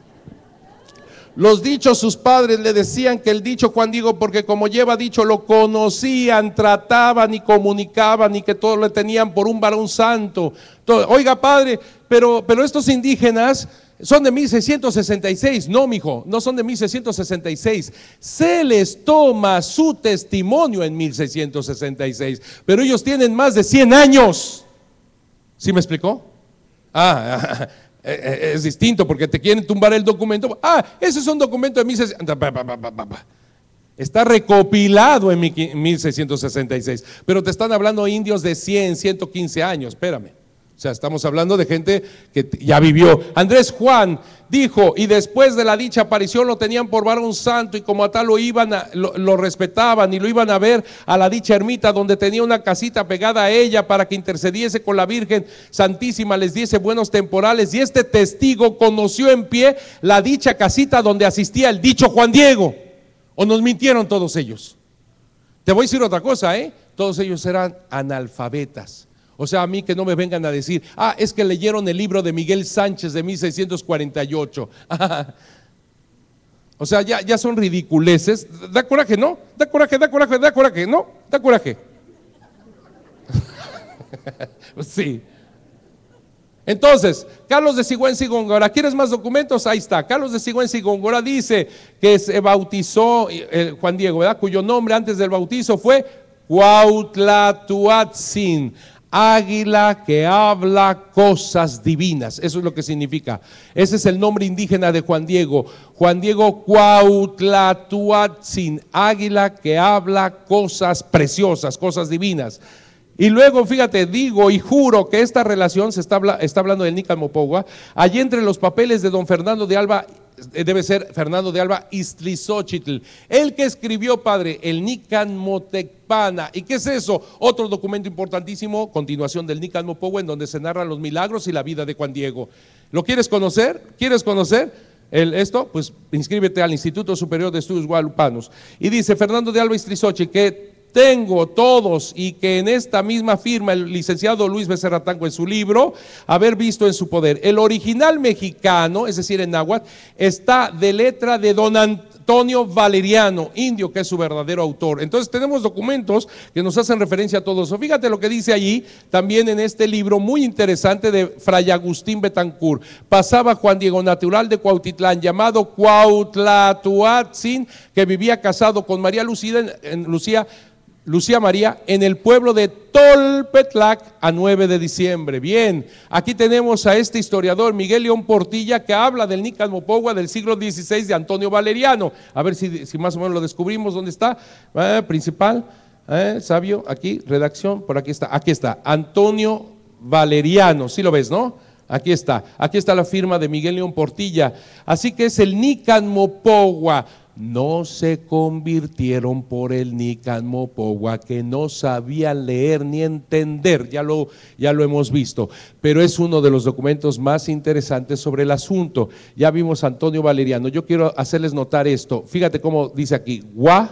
Los dichos, sus padres le decían que el dicho Juan Diego, porque como lleva dicho, lo conocían, trataban y comunicaban, y que todo lo tenían por un varón santo. Todo. Oiga, padre, pero, pero estos indígenas son de mil seiscientos sesenta y seis. No, mijo, no son de mil seiscientos sesenta y seis. Se les toma su testimonio en mil seiscientos sesenta y seis, pero ellos tienen más de cien años. ¿Sí me explicó? Ah, es distinto, porque te quieren tumbar el documento. Ah, ese es un documento de mil seiscientos. Está recopilado en mil seiscientos sesenta y seis, pero te están hablando indios de cien, ciento quince años. Espérame. O sea, estamos hablando de gente que ya vivió. Andrés Juan dijo, y después de la dicha aparición lo tenían por varón santo, y como a tal lo iban a, lo, lo respetaban, y lo iban a ver a la dicha ermita, donde tenía una casita pegada a ella, para que intercediese con la Virgen Santísima, les diese buenos temporales. Y este testigo conoció en pie la dicha casita donde asistía el dicho Juan Diego. ¿O nos mintieron todos ellos? Te voy a decir otra cosa, ¿eh? Todos ellos eran analfabetas. O sea, a mí que no me vengan a decir, ah, es que leyeron el libro de Miguel Sánchez de mil seiscientos cuarenta y ocho. O sea, ya, ya son ridiculeces. Da coraje, ¿no? Da coraje, da coraje, da coraje, ¿no? Da coraje. Sí. Entonces, Carlos de Sigüenza y Góngora, ¿quieres más documentos? Ahí está. Carlos de Sigüenza y Góngora dice que se bautizó eh, Juan Diego, ¿verdad? Cuyo nombre antes del bautizo fue Cuauhtlatoatzin, águila que habla cosas divinas. Eso es lo que significa. Ese es el nombre indígena de Juan Diego. Juan Diego Cuauhtlatoatzin, águila que habla cosas preciosas, cosas divinas. Y luego, fíjate, digo y juro que esta relación, se está, está hablando del Nican Mopogua, allí entre los papeles de don Fernando de Alba, debe ser Fernando de Alba Iztlizóchitl, el que escribió, padre, el Nican Motecpana. ¿Y qué es eso? Otro documento importantísimo, continuación del Nican Mopogua, en donde se narran los milagros y la vida de Juan Diego. ¿Lo quieres conocer? ¿Quieres conocer el, esto? Pues inscríbete al Instituto Superior de Estudios Guadalupanos. Y dice Fernando de Alba Iztlizóchitl que tengo todos, y que en esta misma firma el licenciado Luis Becerra Tanco en su libro, haber visto en su poder. El original mexicano, es decir, en náhuatl, está de letra de don Antonio Valeriano, indio, que es su verdadero autor. Entonces tenemos documentos que nos hacen referencia a todo eso. Fíjate lo que dice allí, también en este libro muy interesante de Fray Agustín Betancourt. Pasaba Juan Diego, natural de Cuautitlán, llamado Cuauhtlatoatzin, que vivía casado con María Lucía, en, en Lucía, Lucía María, en el pueblo de Tolpetlac, a nueve de diciembre. Bien, aquí tenemos a este historiador Miguel León Portilla, que habla del Nican Mopogua del siglo dieciséis de Antonio Valeriano. A ver si, si más o menos lo descubrimos. ¿Dónde está? Eh, principal, eh, sabio, aquí, redacción, por aquí está, aquí está, Antonio Valeriano. ¿Sí lo ves, no? Aquí está, aquí está la firma de Miguel León Portilla. Así que es el Nican Mopogua. No se convirtieron por el Nican Mopogua, que no sabían leer ni entender, ya lo, ya lo hemos visto, pero es uno de los documentos más interesantes sobre el asunto. Ya vimos a Antonio Valeriano. Yo quiero hacerles notar esto. Fíjate cómo dice aquí,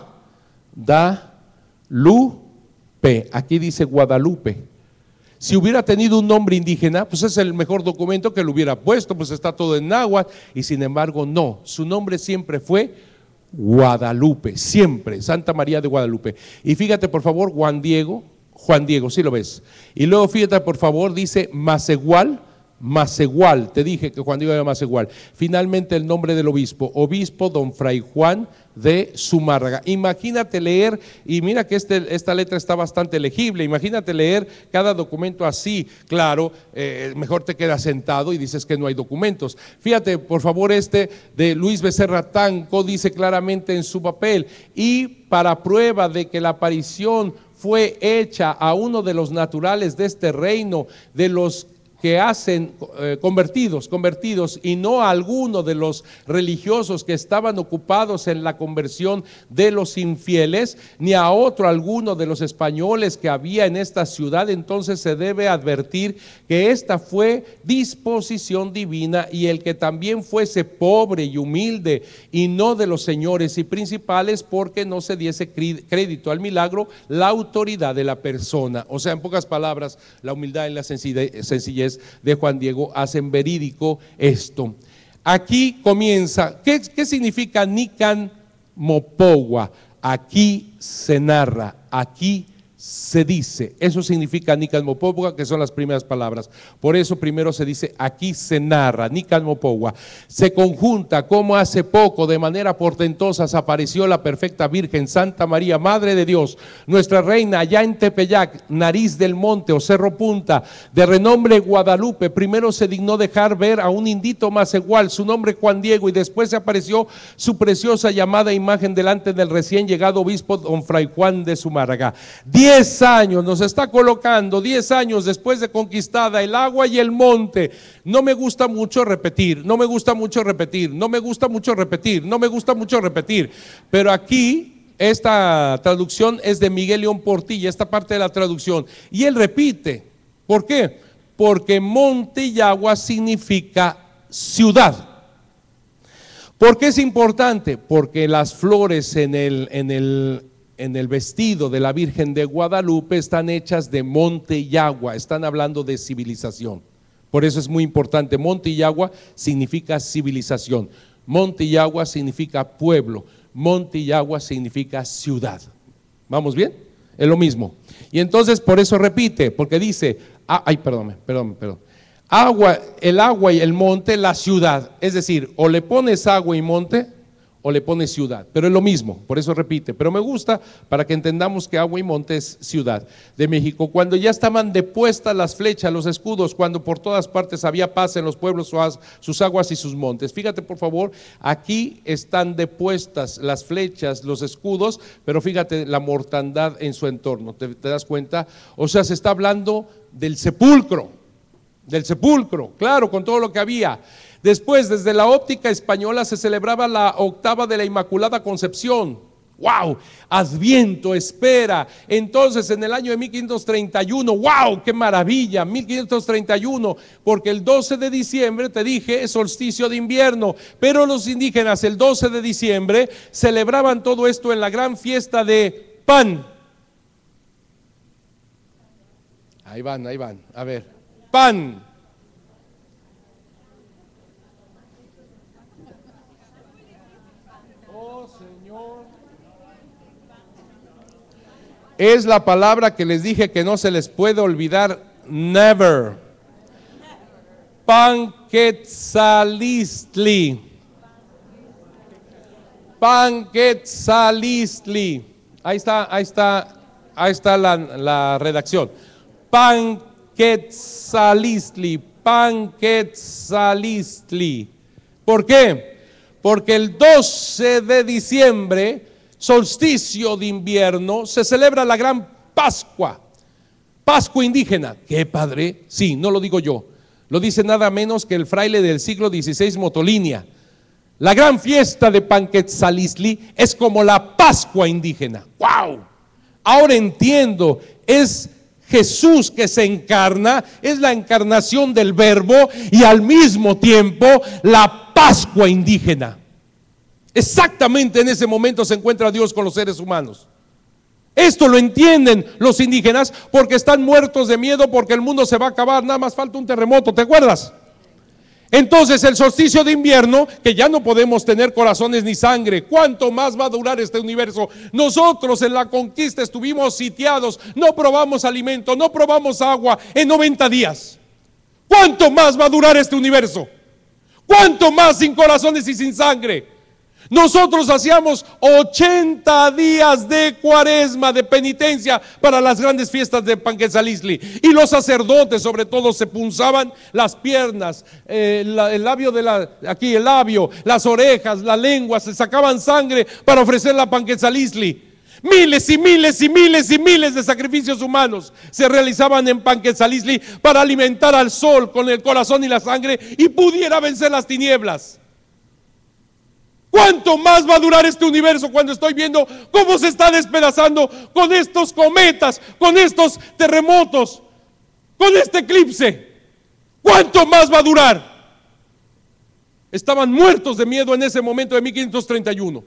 Guadalupe, aquí dice Guadalupe. Si hubiera tenido un nombre indígena, pues es el mejor documento que lo hubiera puesto, pues está todo en náhuatl, y sin embargo no, su nombre siempre fue Guadalupe, siempre, Santa María de Guadalupe. Y fíjate por favor, Juan Diego, Juan Diego, ¿sí lo ves? Y luego fíjate por favor, dice Macegual, Macegual, te dije que Juan Diego era Macegual. Finalmente el nombre del obispo, obispo don Fray Juan de Zumárraga. Imagínate leer, y mira que este, esta letra está bastante legible, imagínate leer cada documento así, claro, eh, mejor te quedas sentado y dices que no hay documentos. Fíjate por favor este de Luis Becerra Tanco, dice claramente en su papel, y para prueba de que la aparición fue hecha a uno de los naturales de este reino, de los que hacen eh, convertidos, convertidos y no a alguno de los religiosos que estaban ocupados en la conversión de los infieles, ni a otro alguno de los españoles que había en esta ciudad. Entonces se debe advertir que esta fue disposición divina, y el que también fuese pobre y humilde y no de los señores y principales, porque no se diese crédito al milagro la autoridad de la persona. O sea, en pocas palabras, la humildad y la sencillez de Juan Diego hacen verídico esto. Aquí comienza, ¿qué, qué significa Nican Mopogua? Aquí se narra, aquí se dice, eso significa Nican Mopogua, que son las primeras palabras. Por eso primero se dice aquí se narra, Nican Mopogua. Se conjunta como hace poco de manera portentosa se apareció la perfecta Virgen Santa María, Madre de Dios, nuestra reina, allá en Tepeyac, nariz del monte o cerro punta, de renombre Guadalupe. Primero se dignó dejar ver a un indito Macegual, su nombre Juan Diego, y después se apareció su preciosa llamada imagen delante del recién llegado obispo don Fray Juan de Zumárraga. Diez años nos está colocando, diez años después de conquistada el agua y el monte. No me gusta mucho repetir, no me gusta mucho repetir, no me gusta mucho repetir, no me gusta mucho repetir, pero aquí esta traducción es de Miguel León Portilla, esta parte de la traducción, y él repite. ¿Por qué? Porque monte y agua significa ciudad. ¿Por qué es importante? Porque las flores en el, en el en el vestido de la Virgen de Guadalupe están hechas de monte y agua, están hablando de civilización. Por eso es muy importante, monte y agua significa civilización. Monte y agua significa pueblo, monte y agua significa ciudad. ¿Vamos bien? Es lo mismo. Y entonces por eso repite, porque dice, ah, ay, perdón, perdón, perdón. Agua, el agua y el monte, la ciudad. Es decir, o le pones agua y monte, o le pones ciudad, pero es lo mismo, por eso repite. Pero me gusta para que entendamos que agua y monte es ciudad de México. Cuando ya estaban depuestas las flechas, los escudos, cuando por todas partes había paz en los pueblos, sus aguas y sus montes. Fíjate por favor, aquí están depuestas las flechas, los escudos, pero fíjate la mortandad en su entorno, ¿te, te das cuenta? O sea, se está hablando del sepulcro, del sepulcro, claro, con todo lo que había. Después, desde la óptica española, se celebraba la octava de la Inmaculada Concepción. ¡Wow! Adviento, espera. Entonces, en el año de mil quinientos treinta y uno, ¡wow! ¡Qué maravilla! mil quinientos treinta y uno, porque el doce de diciembre, te dije, es solsticio de invierno. Pero los indígenas, el doce de diciembre, celebraban todo esto en la gran fiesta de Pan. Ahí van, ahí van. A ver, Pan. Es la palabra que les dije que no se les puede olvidar, never. Panquetzalistli. Panquetzalistli. Ahí está, ahí está, ahí está la, la redacción. Panquetzalistli, Panquetzalistli. ¿Por qué? Porque el doce de diciembre, solsticio de invierno, se celebra la gran Pascua, Pascua indígena. ¿Qué padre? Sí, no lo digo yo, lo dice nada menos que el fraile del siglo dieciséis, Motolinia. La gran fiesta de Panquetzalistli es como la Pascua indígena. ¡Wow! Ahora entiendo, es Jesús que se encarna, es la encarnación del Verbo y al mismo tiempo la Pascua indígena. Exactamente en ese momento se encuentra Dios con los seres humanos. Esto lo entienden los indígenas porque están muertos de miedo, porque el mundo se va a acabar, nada más falta un terremoto, ¿te acuerdas? Entonces el solsticio de invierno, que ya no podemos tener corazones ni sangre, ¿cuánto más va a durar este universo? Nosotros en la conquista estuvimos sitiados, no probamos alimento, no probamos agua en noventa días. ¿Cuánto más va a durar este universo? ¿Cuánto más sin corazones y sin sangre? Nosotros hacíamos ochenta días de cuaresma, de penitencia para las grandes fiestas de Panquetzalistli. Y los sacerdotes sobre todo se punzaban las piernas, eh, la, el labio de la, aquí el labio, las orejas, la lengua, se sacaban sangre para ofrecerla a Panquetzalistli. Miles y miles y miles y miles de sacrificios humanos se realizaban en Panquetzalistli para alimentar al sol con el corazón y la sangre y pudiera vencer las tinieblas. ¿Cuánto más va a durar este universo cuando estoy viendo cómo se está despedazando con estos cometas, con estos terremotos, con este eclipse? ¿Cuánto más va a durar? Estaban muertos de miedo en ese momento de mil quinientos treinta y uno.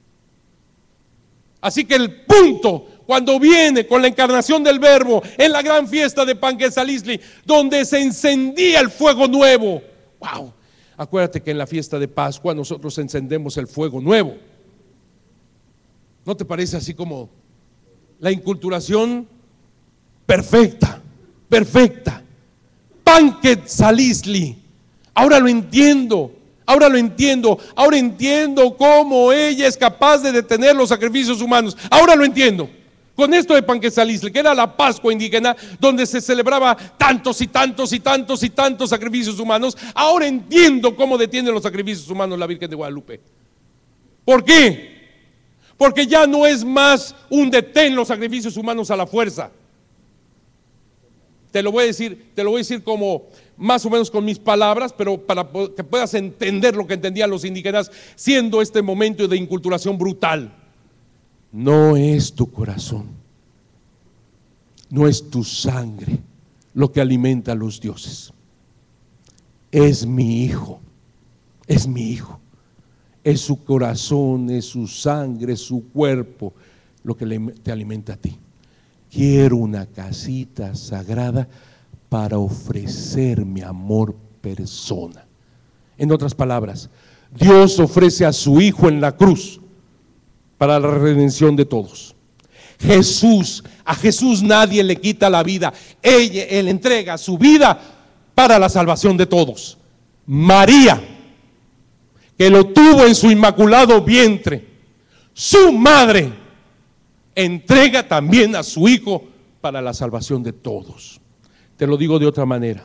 Así que el punto, cuando viene con la encarnación del Verbo en la gran fiesta de Panquetzalistli, donde se encendía el fuego nuevo. ¡Wow! Acuérdate que en la fiesta de Pascua nosotros encendemos el fuego nuevo. ¿No te parece así como la inculturación perfecta, perfecta? Panquetzalistli. Ahora lo entiendo, ahora lo entiendo, ahora entiendo cómo ella es capaz de detener los sacrificios humanos. Ahora lo entiendo. Con esto de Panquetzalistli, que era la Pascua indígena, donde se celebraba tantos y tantos y tantos y tantos sacrificios humanos, ahora entiendo cómo detiene los sacrificios humanos la Virgen de Guadalupe. ¿Por qué? Porque ya no es más un detén los sacrificios humanos a la fuerza. Te lo voy a decir, te lo voy a decir como más o menos con mis palabras, pero para que puedas entender lo que entendían los indígenas, siendo este momento de inculturación brutal. No es tu corazón, no es tu sangre lo que alimenta a los dioses. Es mi hijo, es mi hijo. Es su corazón, es su sangre, es su cuerpo lo que te alimenta a ti. Quiero una casita sagrada para ofrecer mi amor persona. En otras palabras, Dios ofrece a su Hijo en la cruz para la redención de todos. Jesús, a Jesús nadie le quita la vida. Él, él entrega su vida para la salvación de todos. María, que lo tuvo en su inmaculado vientre, su madre, entrega también a su Hijo para la salvación de todos. Te lo digo de otra manera.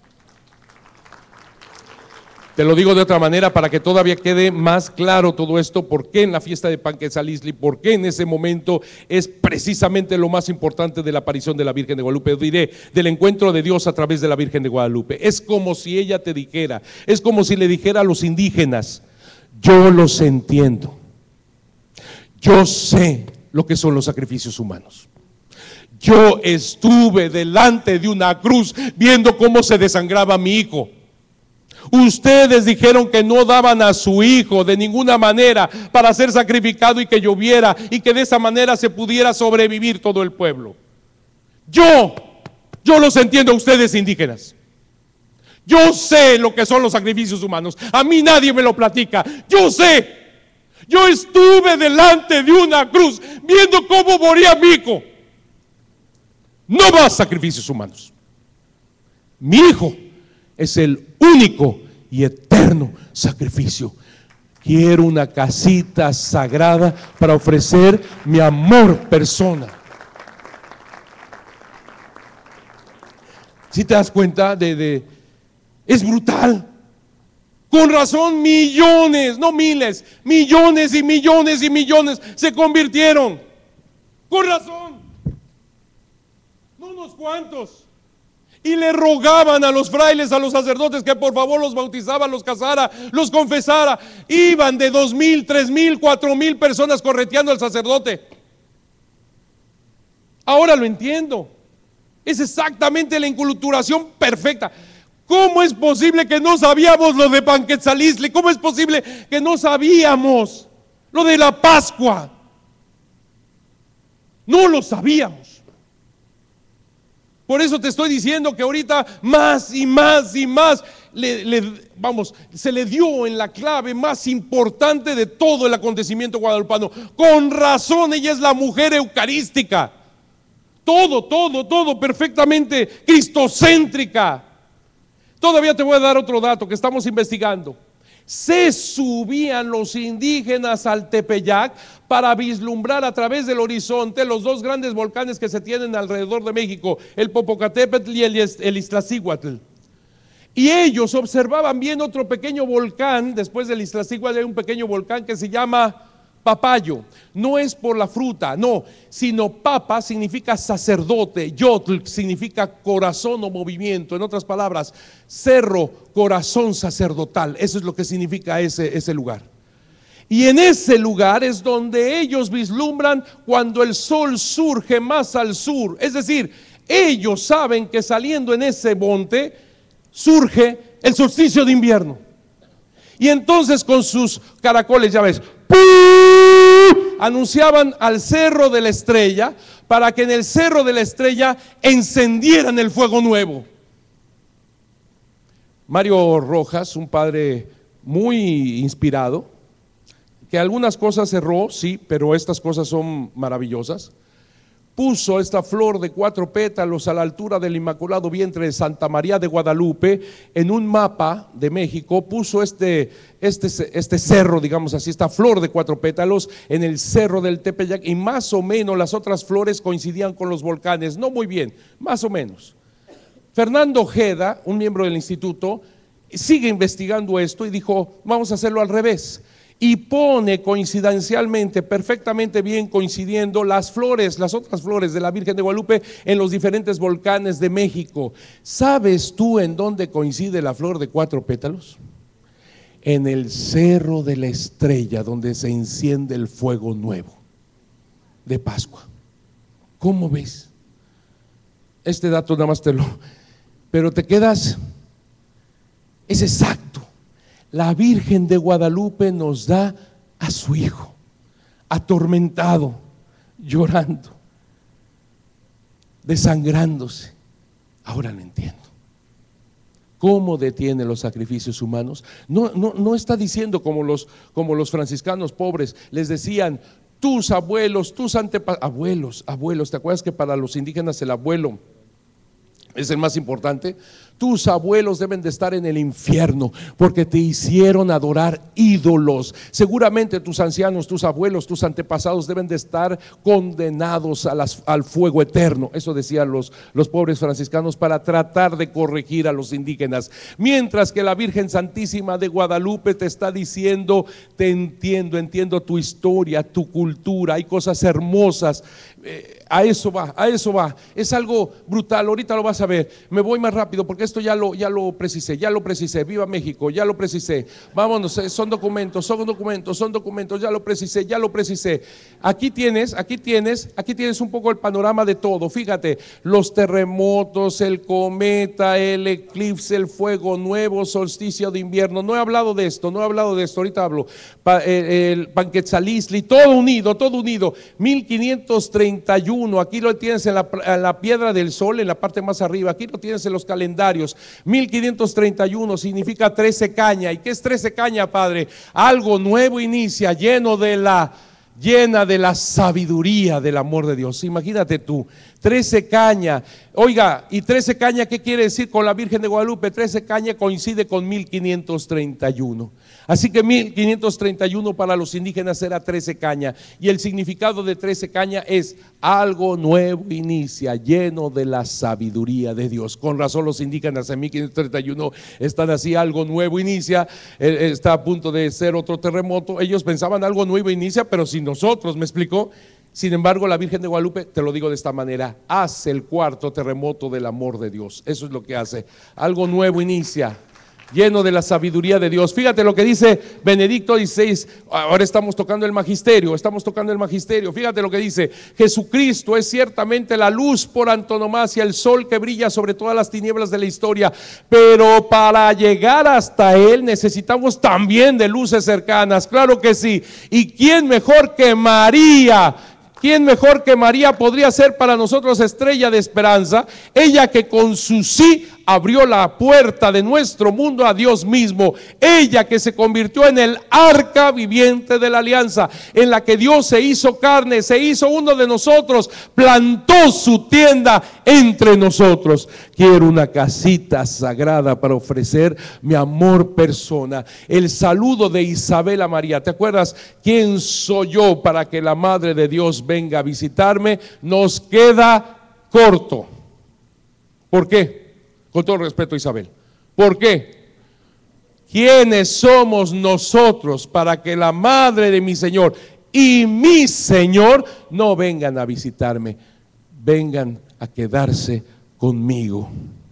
Te lo digo de otra manera para que todavía quede más claro todo esto, por qué en la fiesta de Panquetzaliztli, por qué en ese momento es precisamente lo más importante de la aparición de la Virgen de Guadalupe. Diré, del encuentro de Dios a través de la Virgen de Guadalupe. Es como si ella te dijera, es como si le dijera a los indígenas: yo los entiendo, yo sé lo que son los sacrificios humanos. Yo estuve delante de una cruz viendo cómo se desangraba mi hijo. Ustedes dijeron que no daban a su hijo de ninguna manera para ser sacrificado y que lloviera y que de esa manera se pudiera sobrevivir todo el pueblo. Yo, yo los entiendo a ustedes indígenas. Yo sé lo que son los sacrificios humanos. A mí nadie me lo platica. Yo sé. Yo estuve delante de una cruz viendo cómo moría mi hijo. No más sacrificios humanos. Mi hijo es el único y eterno sacrificio. Quiero una casita sagrada para ofrecer mi amor persona. Si te das cuenta de, de es brutal. Con razón millones, no miles, millones y millones y millones se convirtieron. Con razón. No unos cuantos. Y le rogaban a los frailes, a los sacerdotes, que por favor los bautizara, los casara, los confesara. Iban de dos mil, tres mil, cuatro mil personas correteando al sacerdote. Ahora lo entiendo. Es exactamente la inculturación perfecta. ¿Cómo es posible que no sabíamos lo de Panquetzaliztli? ¿Cómo es posible que no sabíamos lo de la Pascua? No lo sabíamos. Por eso te estoy diciendo que ahorita más y más y más le, le, vamos, se le dio en la clave más importante de todo el acontecimiento guadalupano. Con razón, ella es la mujer eucarística. Todo, todo, todo perfectamente cristocéntrica. Todavía te voy a dar otro dato que estamos investigando. Se subían los indígenas al Tepeyac para vislumbrar a través del horizonte los dos grandes volcanes que se tienen alrededor de México, el Popocatépetl y el, el Iztaccíhuatl. Y ellos observaban bien otro pequeño volcán. Después del Iztaccíhuatl hay un pequeño volcán que se llama Papayo. No es por la fruta, no, sino papa significa sacerdote, yotl significa corazón o movimiento. En otras palabras, cerro, corazón sacerdotal. Eso es lo que significa ese, ese lugar. Y en ese lugar es donde ellos vislumbran cuando el sol surge más al sur. Es decir, ellos saben que saliendo en ese monte surge el solsticio de invierno. Y entonces con sus caracoles, ya ves, anunciaban al Cerro de la Estrella para que en el Cerro de la Estrella encendieran el fuego nuevo. Mario Rojas, un padre muy inspirado, que algunas cosas erró, sí, pero estas cosas son maravillosas. Puso esta flor de cuatro pétalos a la altura del Inmaculado Vientre de Santa María de Guadalupe en un mapa de México. Puso este, este, este cerro, digamos así, esta flor de cuatro pétalos en el cerro del Tepeyac, y más o menos las otras flores coincidían con los volcanes. No muy bien, más o menos. Fernando Ojeda, un miembro del instituto, sigue investigando esto y dijo: vamos a hacerlo al revés. Y pone coincidencialmente, perfectamente bien coincidiendo, las flores, las otras flores de la Virgen de Guadalupe en los diferentes volcanes de México. ¿Sabes tú en dónde coincide la flor de cuatro pétalos? En el Cerro de la Estrella, donde se enciende el fuego nuevo de Pascua. ¿Cómo ves? Este dato nada más te lo... pero te quedas... es exacto. La Virgen de Guadalupe nos da a su Hijo, atormentado, llorando, desangrándose. Ahora lo entiendo. ¿Cómo detiene los sacrificios humanos? No, no, no está diciendo como los, como los franciscanos pobres les decían, tus abuelos, tus antepasados, abuelos, abuelos, ¿te acuerdas que para los indígenas el abuelo es el más importante? Tus abuelos deben de estar en el infierno porque te hicieron adorar ídolos. Seguramente tus ancianos, tus abuelos, tus antepasados deben de estar condenados a las, al fuego eterno. Eso decían los, los pobres franciscanos para tratar de corregir a los indígenas. Mientras que la Virgen Santísima de Guadalupe te está diciendo, te entiendo, entiendo tu historia, tu cultura, hay cosas hermosas. Eh, a eso va, a eso va. Es algo brutal, ahorita lo vas a ver. Me voy más rápido porque esto ya lo, ya lo precisé, ya lo precisé. Viva México, ya lo precisé. Vámonos, son documentos, son documentos, son documentos, ya lo precisé, ya lo precisé. Aquí tienes, aquí tienes, aquí tienes un poco el panorama de todo. Fíjate, los terremotos, el cometa, el eclipse, el fuego nuevo, solsticio de invierno. No he hablado de esto, no he hablado de esto, ahorita hablo. Pa, eh, el Panquetzalistli, todo unido, todo unido. mil quinientos treinta y uno, aquí lo tienes en la, en la piedra del sol, en la parte más arriba, aquí lo tienes en los calendarios. Mil quinientos treinta y uno significa trece caña. ¿Y qué es trece caña, padre? Algo nuevo inicia, lleno de la, llena de la sabiduría del amor de Dios. Imagínate tú, trece caña. Oiga, ¿y trece caña qué quiere decir con la Virgen de Guadalupe? trece caña coincide con mil quinientos treinta y uno. Así que mil quinientos treinta y uno para los indígenas era trece caña. Y el significado de trece caña es algo nuevo inicia, lleno de la sabiduría de Dios. Con razón los indígenas en mil quinientos treinta y uno están así, algo nuevo inicia, eh, está a punto de ser otro terremoto. Ellos pensaban algo nuevo inicia, pero sin nosotros, ¿me explicó? Sin embargo, la Virgen de Guadalupe, te lo digo de esta manera, hace el cuarto terremoto del amor de Dios. Eso es lo que hace. Algo nuevo inicia, lleno de la sabiduría de Dios. Fíjate lo que dice Benedicto dieciséis. Ahora estamos tocando el magisterio, estamos tocando el magisterio. Fíjate lo que dice: Jesucristo es ciertamente la luz por antonomasia, el sol que brilla sobre todas las tinieblas de la historia, pero para llegar hasta Él necesitamos también de luces cercanas. Claro que sí. ¿Y quién mejor que María? ¿Quién mejor que María podría ser para nosotros estrella de esperanza? Ella que con su sí abrió la puerta de nuestro mundo a Dios mismo. Ella que se convirtió en el arca viviente de la alianza, en la que Dios se hizo carne, se hizo uno de nosotros, plantó su tienda entre nosotros. Quiero una casita sagrada para ofrecer mi amor persona. El saludo de Isabel a María. ¿Te acuerdas? ¿Quién soy yo para que la Madre de Dios venga a visitarme? Nos queda corto. ¿Por qué? Con todo respeto, Isabel. ¿Por qué? ¿Quiénes somos nosotros para que la Madre de mi Señor y mi Señor no vengan a visitarme? Vengan a quedarse conmigo.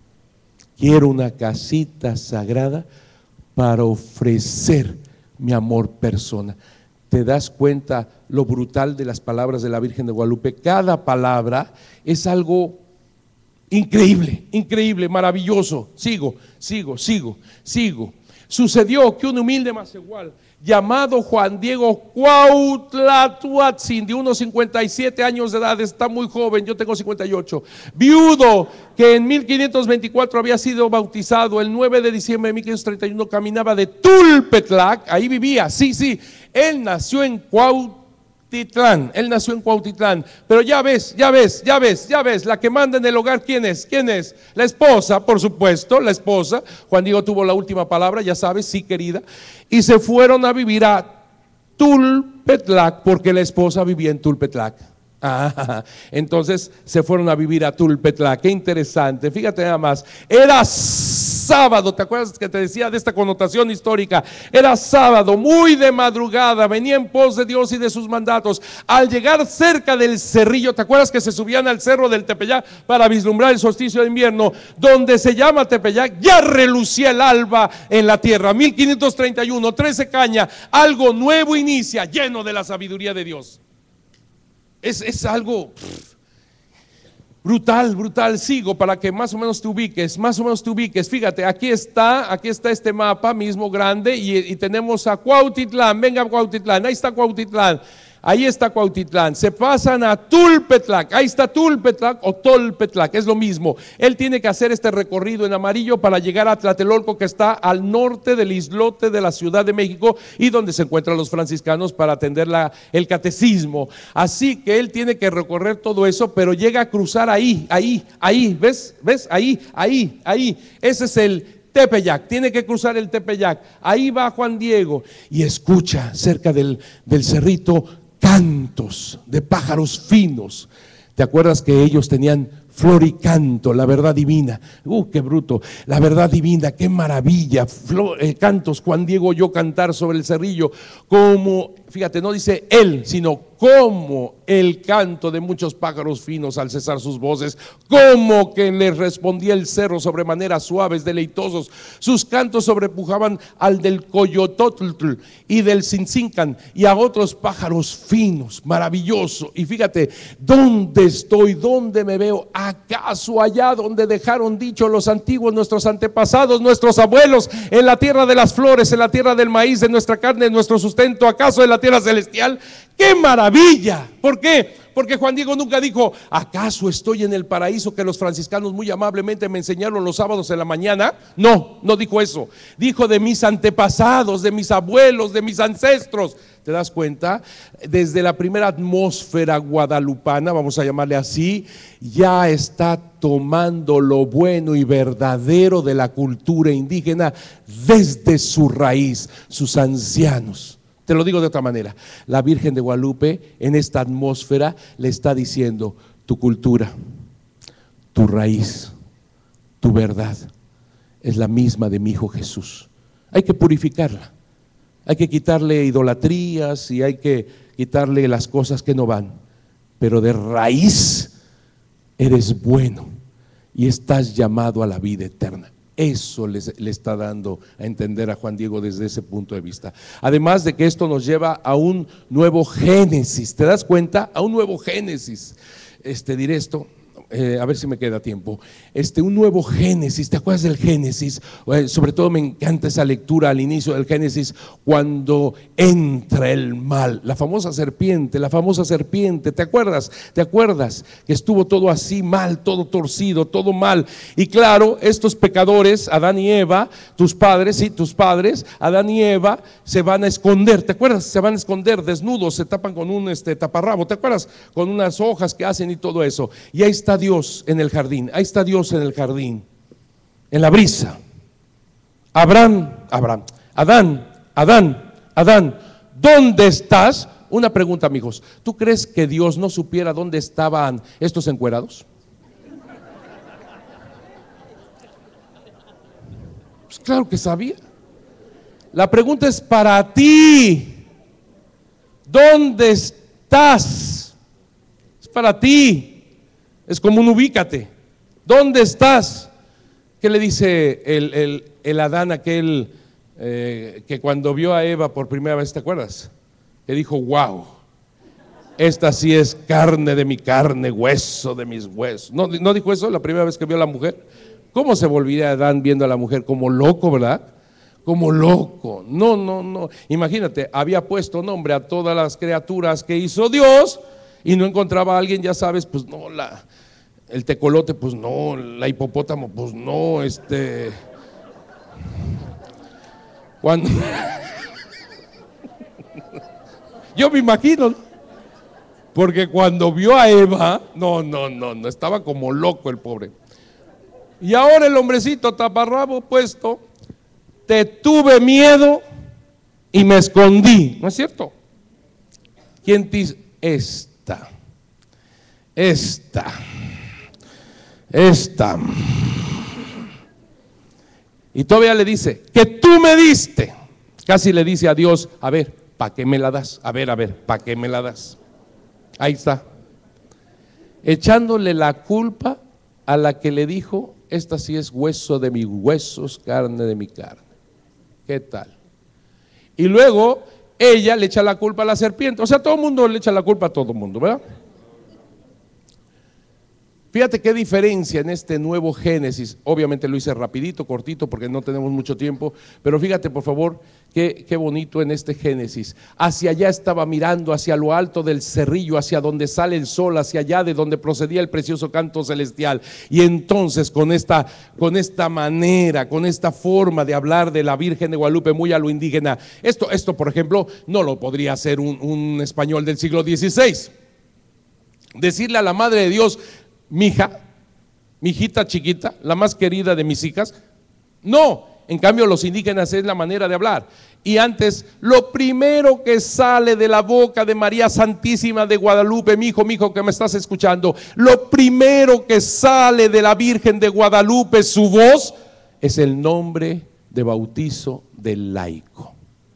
Quiero una casita sagrada para ofrecer mi amor persona. ¿Te das cuenta lo brutal de las palabras de la Virgen de Guadalupe? Cada palabra es algo increíble, increíble, maravilloso. Sigo, sigo, sigo, sigo. Sucedió que un humilde macehual llamado Juan Diego Cuauhtlatuatzin, de unos cincuenta y siete años de edad, está muy joven, yo tengo cincuenta y ocho, viudo, que en mil quinientos veinticuatro había sido bautizado, el nueve de diciembre de mil quinientos treinta y uno caminaba de Tulpetlac, ahí vivía, sí, sí, él nació en Cuautitlán. Titlán, él nació en Cuautitlán, pero ya ves, ya ves, ya ves, ya ves, la que manda en el hogar, ¿quién es? ¿Quién es? La esposa, por supuesto, la esposa. Juan Diego tuvo la última palabra, ya sabes, sí, querida, y se fueron a vivir a Tulpetlac, porque la esposa vivía en Tulpetlac. Ah, entonces se fueron a vivir a Tulpetlac. Qué interesante, fíjate nada más. Era sábado, ¿te acuerdas que te decía de esta connotación histórica? Era sábado, muy de madrugada, venía en pos de Dios y de sus mandatos. Al llegar cerca del cerrillo, ¿te acuerdas que se subían al cerro del Tepeyac para vislumbrar el solsticio de invierno? Donde se llama Tepeyac, ya relucía el alba en la tierra. mil quinientos treinta y uno, trece caña, algo nuevo inicia, lleno de la sabiduría de Dios. Es, es algo pff, brutal, brutal. Sigo para que más o menos te ubiques, más o menos te ubiques. Fíjate, aquí está, aquí está este mapa mismo grande y, y tenemos a Cuautitlán. Venga, Cuautitlán, ahí está Cuautitlán. ahí está Cuautitlán, se pasan a Tulpetlac, ahí está Tulpetlac o Tolpetlac, es lo mismo. Él tiene que hacer este recorrido en amarillo para llegar a Tlatelolco, que está al norte del islote de la Ciudad de México y donde se encuentran los franciscanos para atender la, el catecismo. Así que él tiene que recorrer todo eso, pero llega a cruzar ahí, ahí, ahí, ¿ves? ¿Ves? Ahí, ahí, ahí, ese es el Tepeyac, tiene que cruzar el Tepeyac. Ahí va Juan Diego y escucha cerca del, del cerrito cantos de pájaros finos. ¿Te acuerdas que ellos tenían flor y canto, la verdad divina? ¡Uh, qué bruto! La verdad divina, qué maravilla. Flor, eh, cantos, Juan Diego oyó cantar sobre el cerrillo, como, fíjate, no dice él, sino como el canto de muchos pájaros finos al cesar sus voces, como que les respondía el cerro sobremanera suaves, deleitosos. Sus cantos sobrepujaban al del coyototl y del cincincan y a otros pájaros finos, maravilloso. Y fíjate, ¿dónde estoy? ¿Dónde me veo? ¿Acaso allá donde dejaron dicho los antiguos, nuestros antepasados, nuestros abuelos, en la tierra de las flores, en la tierra del maíz, de nuestra carne, de nuestro sustento? ¿Acaso en la tierra celestial? ¡Qué maravilla! ¿Por qué? Porque Juan Diego nunca dijo, ¿acaso estoy en el paraíso que los franciscanos muy amablemente me enseñaron los sábados en la mañana? No, no dijo eso. Dijo de mis antepasados, de mis abuelos, de mis ancestros. ¿Te das cuenta? Desde la primera atmósfera guadalupana, vamos a llamarle así, ya está tomando lo bueno y verdadero de la cultura indígena desde su raíz, sus ancianos. Te lo digo de otra manera, la Virgen de Guadalupe en esta atmósfera le está diciendo: tu cultura, tu raíz, tu verdad es la misma de mi Hijo Jesús. Hay que purificarla, hay que quitarle idolatrías y hay que quitarle las cosas que no van, pero de raíz eres bueno y estás llamado a la vida eterna. Eso les, le está dando a entender a Juan Diego desde ese punto de vista. Además de que esto nos lleva a un nuevo Génesis. ¿Te das cuenta? A un nuevo Génesis. Este, diré esto, eh, a ver si me queda tiempo. Este, un nuevo Génesis. ¿Te acuerdas del Génesis? Eh, sobre todo me encanta esa lectura al inicio del Génesis, cuando entra el mal, la famosa serpiente, la famosa serpiente. ¿Te acuerdas? ¿Te acuerdas? Que estuvo todo así mal, todo torcido, todo mal. Y claro, estos pecadores, Adán y Eva, tus padres, sí, tus padres, Adán y Eva, se van a esconder. ¿Te acuerdas? Se van a esconder desnudos, se tapan con un este, taparrabo. ¿Te acuerdas? Con unas hojas que hacen y todo eso. Y ahí está Dios en el jardín, ahí está Dios en el jardín, en la brisa. Abraham, Abraham, Adán, Adán, Adán, ¿dónde estás? Una pregunta, amigos, ¿tú crees que Dios no supiera dónde estaban estos encuerados? Pues claro que sabía. La pregunta es para ti, ¿dónde estás? Es para ti. Es como un ubícate. ¿Dónde estás? ¿Qué le dice el, el, el Adán aquel eh, que cuando vio a Eva por primera vez, te acuerdas? Que dijo, wow, esta sí es carne de mi carne, hueso de mis huesos. ¿No, no dijo eso la primera vez que vio a la mujer? ¿Cómo se volvería Adán viendo a la mujer? Como loco, ¿verdad? Como loco. No, no, no. Imagínate, había puesto nombre a todas las criaturas que hizo Dios y no encontraba a alguien, ya sabes, pues no, la, el tecolote, pues no, la hipopótamo, pues no, este, cuando, yo me imagino, porque cuando vio a Eva, no, no, no, no, estaba como loco el pobre. Y ahora el hombrecito taparrabo puesto, te tuve miedo y me escondí, ¿no es cierto? ¿Quién te dice? Esta, esta, esta. Y todavía le dice, que tú me diste. Casi le dice a Dios, a ver, ¿para qué me la das? A ver, a ver, ¿para qué me la das? Ahí está. Echándole la culpa a la que le dijo, esta sí es hueso de mis huesos, carne de mi carne. ¿Qué tal? Y luego ella le echa la culpa a la serpiente. O sea, todo el mundo le echa la culpa a todo el mundo, ¿verdad? Fíjate qué diferencia en este nuevo Génesis. Obviamente lo hice rapidito, cortito, porque no tenemos mucho tiempo, pero fíjate por favor, qué, qué bonito en este Génesis. Hacia allá estaba mirando, hacia lo alto del cerrillo, hacia donde sale el sol, hacia allá de donde procedía el precioso canto celestial. Y entonces con esta, con esta manera, con esta forma de hablar de la Virgen de Guadalupe muy a lo indígena, esto, esto por ejemplo, no lo podría hacer un, un español del siglo dieciséis. Decirle a la Madre de Dios: mi hija, mi hijita chiquita, la más querida de mis hijas. No, en cambio los indígenas es la manera de hablar. Y antes, lo primero que sale de la boca de María Santísima de Guadalupe, mi hijo, mi hijo que me estás escuchando, lo primero que sale de la Virgen de Guadalupe, su voz, es el nombre de bautizo del laico.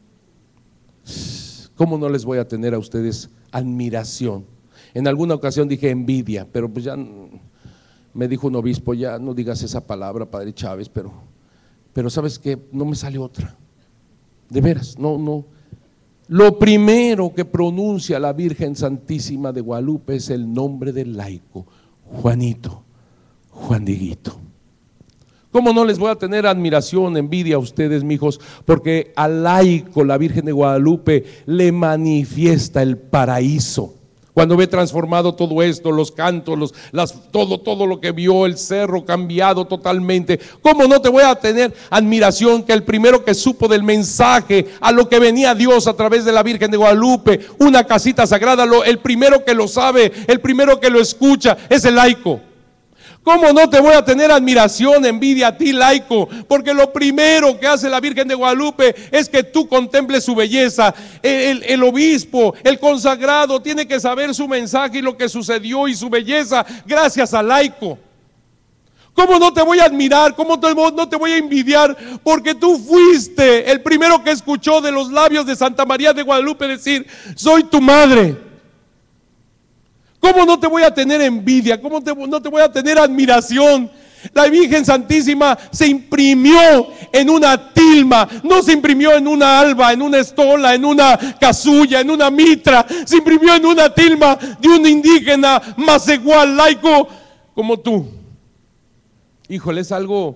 ¿Cómo no les voy a tener a ustedes admiración? En alguna ocasión dije envidia, pero pues ya me dijo un obispo: ya no digas esa palabra, padre Chávez, pero, pero sabes que no me sale otra. De veras, no, no. Lo primero que pronuncia la Virgen Santísima de Guadalupe es el nombre del laico, Juanito, Juan Dieguito. ¿Cómo no les voy a tener admiración, envidia a ustedes, mijos? Porque al laico la Virgen de Guadalupe le manifiesta el paraíso. Cuando ve transformado todo esto, los cantos, los, las, todo, todo lo que vio, el cerro cambiado totalmente, ¿cómo no te voy a tener admiración que el primero que supo del mensaje a lo que venía Dios a través de la Virgen de Guadalupe, una casita sagrada, lo, el primero que lo sabe, el primero que lo escucha es el laico? ¿Cómo no te voy a tener admiración, envidia a ti, laico? Porque lo primero que hace la Virgen de Guadalupe es que tú contemples su belleza. El, el, el obispo, el consagrado, tiene que saber su mensaje y lo que sucedió y su belleza gracias al laico. ¿Cómo no te voy a admirar? ¿Cómo te, no te voy a envidiar? Porque tú fuiste el primero que escuchó de los labios de Santa María de Guadalupe decir: soy tu madre. ¿Cómo no te voy a tener envidia? ¿Cómo te, no te voy a tener admiración? La Virgen Santísima se imprimió en una tilma, no se imprimió en una alba, en una estola, en una casulla, en una mitra, se imprimió en una tilma de un indígena más igual, laico como tú. Híjole, es algo.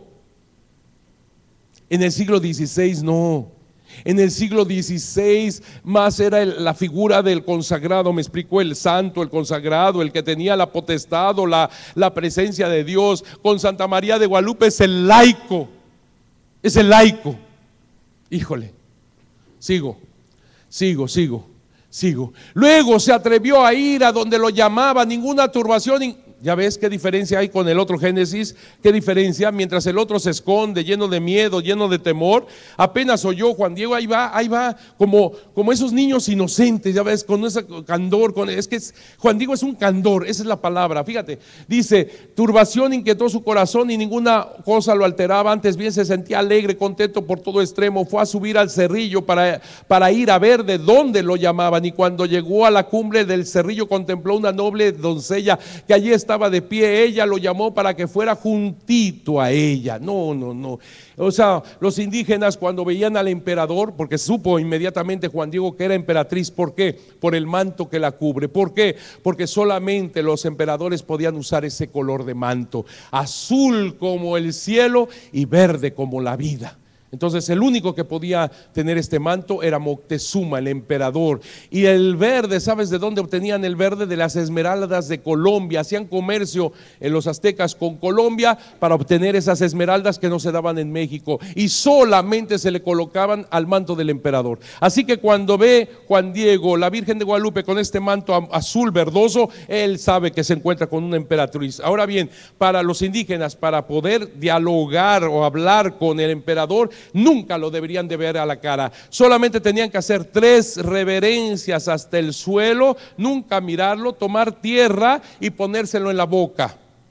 En el siglo dieciséis no. En el siglo dieciséis más era el, la figura del consagrado, me explico, el santo, el consagrado, el que tenía la potestad o la, la presencia de Dios. Con Santa María de Guadalupe es el laico, es el laico. Híjole, sigo, sigo, sigo, sigo. Luego se atrevió a ir a donde lo llamaba, ninguna turbación. Ya ves qué diferencia hay con el otro Génesis, qué diferencia. Mientras el otro se esconde, lleno de miedo, lleno de temor, apenas oyó Juan Diego, ahí va, ahí va, como, como esos niños inocentes, ya ves, con ese candor, con, es que es, Juan Diego es un candor, esa es la palabra. Fíjate, dice: turbación inquietó su corazón y ninguna cosa lo alteraba, antes bien se sentía alegre, contento por todo extremo. Fue a subir al cerrillo para, para ir a ver de dónde lo llamaban, y cuando llegó a la cumbre del cerrillo contempló una noble doncella que allí estaba estaba de pie. Ella lo llamó para que fuera juntito a ella. No, no, no. O sea, los indígenas cuando veían al emperador, porque supo inmediatamente Juan Diego que era emperatriz. ¿Por qué? Por el manto que la cubre. ¿Por qué? Porque solamente los emperadores podían usar ese color de manto, azul como el cielo y verde como la vida. Entonces el único que podía tener este manto era Moctezuma, el emperador. Y el verde, ¿sabes de dónde obtenían el verde? De las esmeraldas de Colombia. Hacían comercio en los aztecas con Colombia para obtener esas esmeraldas que no se daban en México, y solamente se le colocaban al manto del emperador. Así que cuando ve Juan Diego la Virgen de Guadalupe con este manto azul verdoso, él sabe que se encuentra con una emperatriz. Ahora bien, para los indígenas, para poder dialogar o hablar con el emperador, nunca lo deberían de ver a la cara. Solamente tenían que hacer tres reverencias hasta el suelo, nunca mirarlo, tomar tierra y ponérselo en la boca.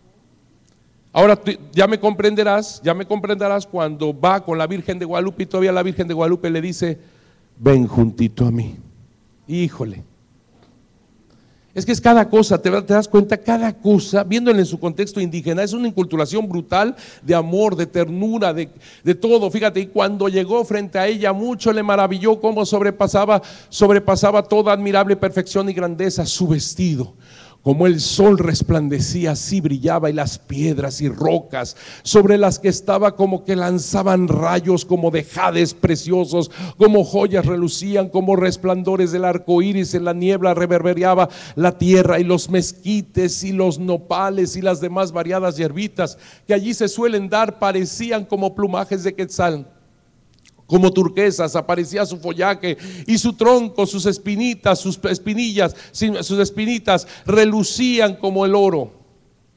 Ahora ya me comprenderás, ya me comprenderás cuando va con la Virgen de Guadalupe y todavía la Virgen de Guadalupe le dice: ven juntito a mí. Híjole. Es que es cada cosa, te, te das cuenta, cada cosa, viéndole en su contexto indígena, es una inculturación brutal de amor, de ternura, de, de todo. Fíjate, y cuando llegó frente a ella, mucho le maravilló cómo sobrepasaba, sobrepasaba toda admirable perfección y grandeza su vestido. Como el sol resplandecía, así brillaba, y las piedras y rocas sobre las que estaba como que lanzaban rayos como de jades preciosos, como joyas relucían, como resplandores del arco iris en la niebla reverberaba la tierra, y los mezquites y los nopales y las demás variadas hierbitas que allí se suelen dar parecían como plumajes de quetzal. Como turquesas aparecía su follaje, y su tronco, sus espinitas, sus espinillas, sus espinitas relucían como el oro.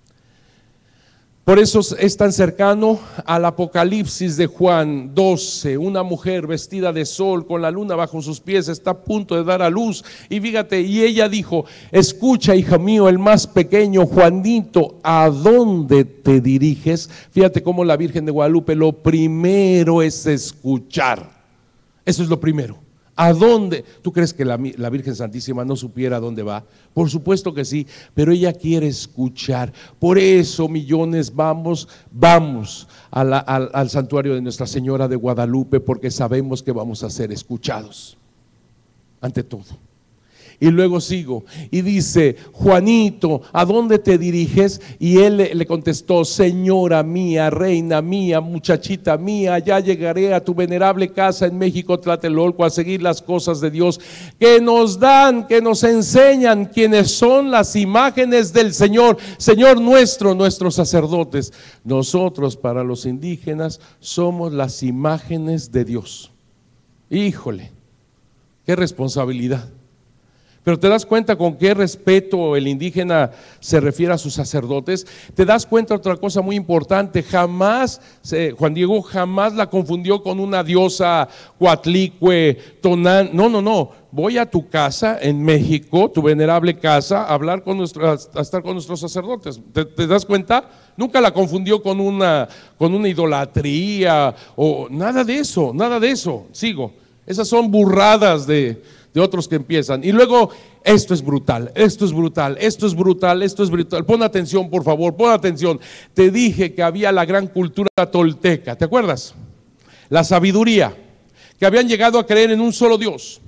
Por eso es tan cercano al Apocalipsis de Juan doce. Una mujer vestida de sol con la luna bajo sus pies está a punto de dar a luz. Y fíjate, y ella dijo: escucha, hija mío, el más pequeño, Juanito, ¿a dónde te diriges? Fíjate cómo la Virgen de Guadalupe lo primero es escuchar. Eso es lo primero. ¿A dónde? ¿Tú crees que la, la Virgen Santísima no supiera a dónde va? Por supuesto que sí, pero ella quiere escuchar. Por eso, millones, vamos, vamos a la, al, al santuario de Nuestra Señora de Guadalupe, porque sabemos que vamos a ser escuchados, ante todo. Y luego sigo, y dice: Juanito, ¿a dónde te diriges? Y él le, le contestó: señora mía, reina mía, muchachita mía, ya llegaré a tu venerable casa en México, Tlatelolco, a seguir las cosas de Dios que nos dan, que nos enseñan, quienes son las imágenes del Señor, Señor nuestro, nuestros sacerdotes. Nosotros, para los indígenas, somos las imágenes de Dios. Híjole, qué responsabilidad. Pero te das cuenta con qué respeto el indígena se refiere a sus sacerdotes. Te das cuenta otra cosa muy importante: jamás, Juan Diego jamás la confundió con una diosa Coatlicue, Tonán. No, no, no. Voy a tu casa en México, tu venerable casa, a hablar con nuestro, a estar con nuestros sacerdotes. ¿Te, te das cuenta? Nunca la confundió con una, con una idolatría o nada de eso, nada de eso. Sigo. Esas son burradas de de otros que empiezan. Y luego, esto es brutal, esto es brutal, esto es brutal, esto es brutal. Pon atención, por favor, pon atención. Te dije que había la gran cultura tolteca, ¿te acuerdas? La sabiduría, que habían llegado a creer en un solo Dios.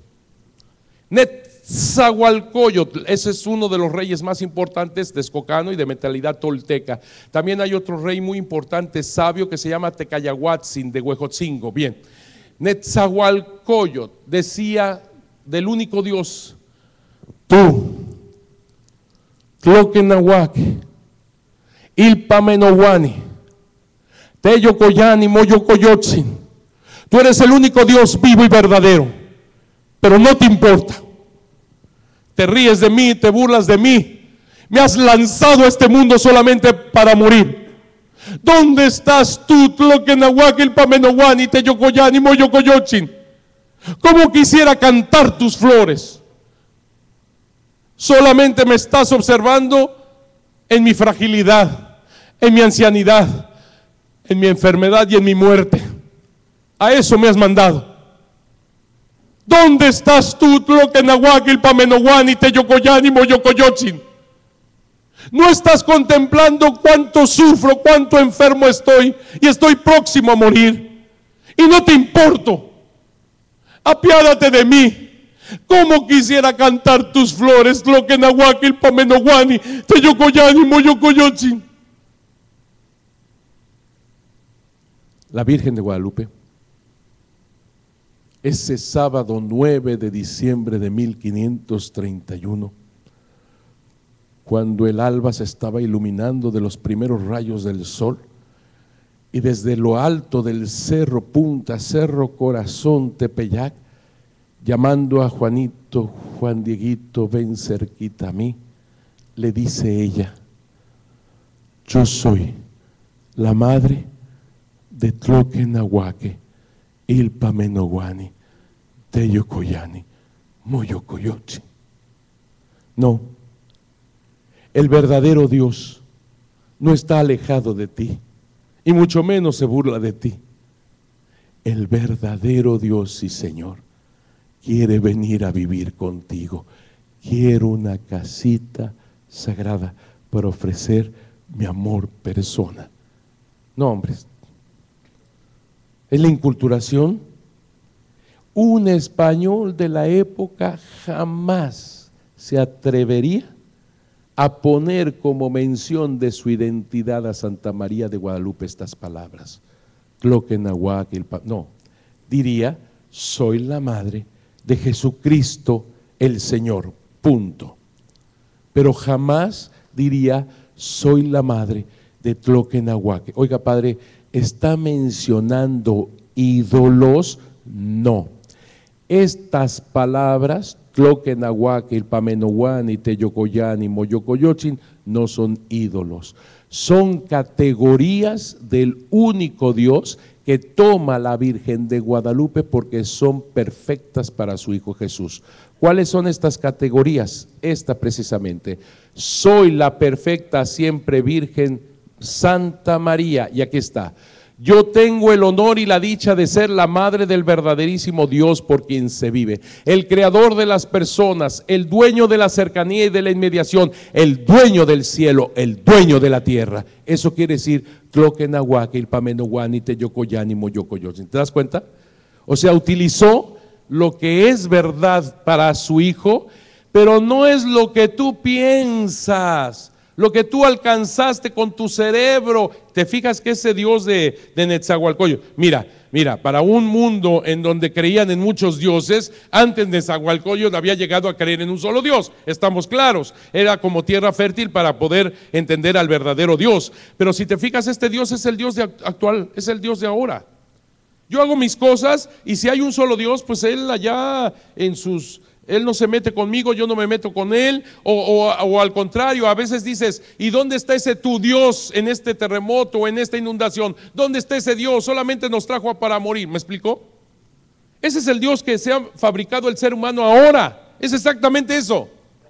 Netzahualcóyotl, ese es uno de los reyes más importantes de Texcocano y de mentalidad tolteca. También hay otro rey muy importante, sabio, que se llama Tecayahuatzin de Huejotzingo. Bien, Netzahualcóyotl decía del único Dios: tú, Tloquenahuaque, Ilpamenohuani, Teyocoyani, Moyocoyotzin, tú eres el único Dios vivo y verdadero, pero no te importa. Te ríes de mí, te burlas de mí, me has lanzado a este mundo solamente para morir. ¿Dónde estás tú, Tloquenahuaque, Ilpamenohuani, Teyocoyani, Moyocoyotzin? ¿Cómo quisiera cantar tus flores? Solamente me estás observando en mi fragilidad, en mi ancianidad, en mi enfermedad y en mi muerte. A eso me has mandado. ¿Dónde estás tú, Tloquenahuaque, Ilpamenohuani, Teyocoyani, Moyocoyotzin? No estás contemplando cuánto sufro, cuánto enfermo estoy y estoy próximo a morir, y no te importo. Apiádate de mí. ¿Cómo quisiera cantar tus flores, Tloquenahuaque, Ilpamenohuani, Teyocoyani, Moyocoyotzin? La Virgen de Guadalupe, ese sábado nueve de diciembre de mil quinientos treinta y uno, cuando el alba se estaba iluminando de los primeros rayos del sol, y desde lo alto del cerro Punta, Cerro Corazón, Tepeyac, llamando a Juanito: Juan Dieguito, ven cerquita a mí, le dice ella: yo soy la madre de Tloquenahuaque, Ilpamenohuani, Teyocoyani, Moyocoyotzin. No, el verdadero Dios no está alejado de ti, y mucho menos se burla de ti. El verdadero Dios y Señor quiere venir a vivir contigo. Quiero una casita sagrada para ofrecer mi amor persona. No, hombres, es la inculturación. Un español de la época jamás se atrevería a poner como mención de su identidad a Santa María de Guadalupe estas palabras. Tloquenahuac, no, diría, soy la madre de Jesucristo el Señor, punto. Pero jamás diría, soy la madre de Tloquenahuac. Oiga, padre, ¿está mencionando ídolos? No. Estas palabras, Tloquenahuac, Ilpamenohuan, Teyocoyán y Moyocoyochin, no son ídolos. Son categorías del único Dios que toma la Virgen de Guadalupe porque son perfectas para su Hijo Jesús. ¿Cuáles son estas categorías? Esta precisamente. Soy la perfecta siempre Virgen Santa María, y aquí está. Yo tengo el honor y la dicha de ser la madre del verdaderísimo Dios por quien se vive, el creador de las personas, el dueño de la cercanía y de la inmediación, el dueño del cielo, el dueño de la tierra. Eso quiere decir Tloquenahuac, Ilpamenohuan, Teyocoyán y Moyocoyochin. ¿Te das cuenta? O sea, utilizó lo que es verdad para su hijo, pero no es lo que tú piensas, lo que tú alcanzaste con tu cerebro. Te fijas que ese Dios de, de Netzahualcoyotl, mira, mira, para un mundo en donde creían en muchos dioses, antes Netzahualcoyotl había llegado a creer en un solo Dios, estamos claros, era como tierra fértil para poder entender al verdadero Dios. Pero si te fijas, este Dios es el Dios de actual, es el Dios de ahora. Yo hago mis cosas y si hay un solo Dios, pues Él allá en sus... Él no se mete conmigo, yo no me meto con Él, o, o, o al contrario, a veces dices, ¿y dónde está ese tu Dios en este terremoto, en esta inundación? ¿Dónde está ese Dios? Solamente nos trajo para morir, ¿me explicó? Ese es el Dios que se ha fabricado el ser humano ahora, es exactamente eso.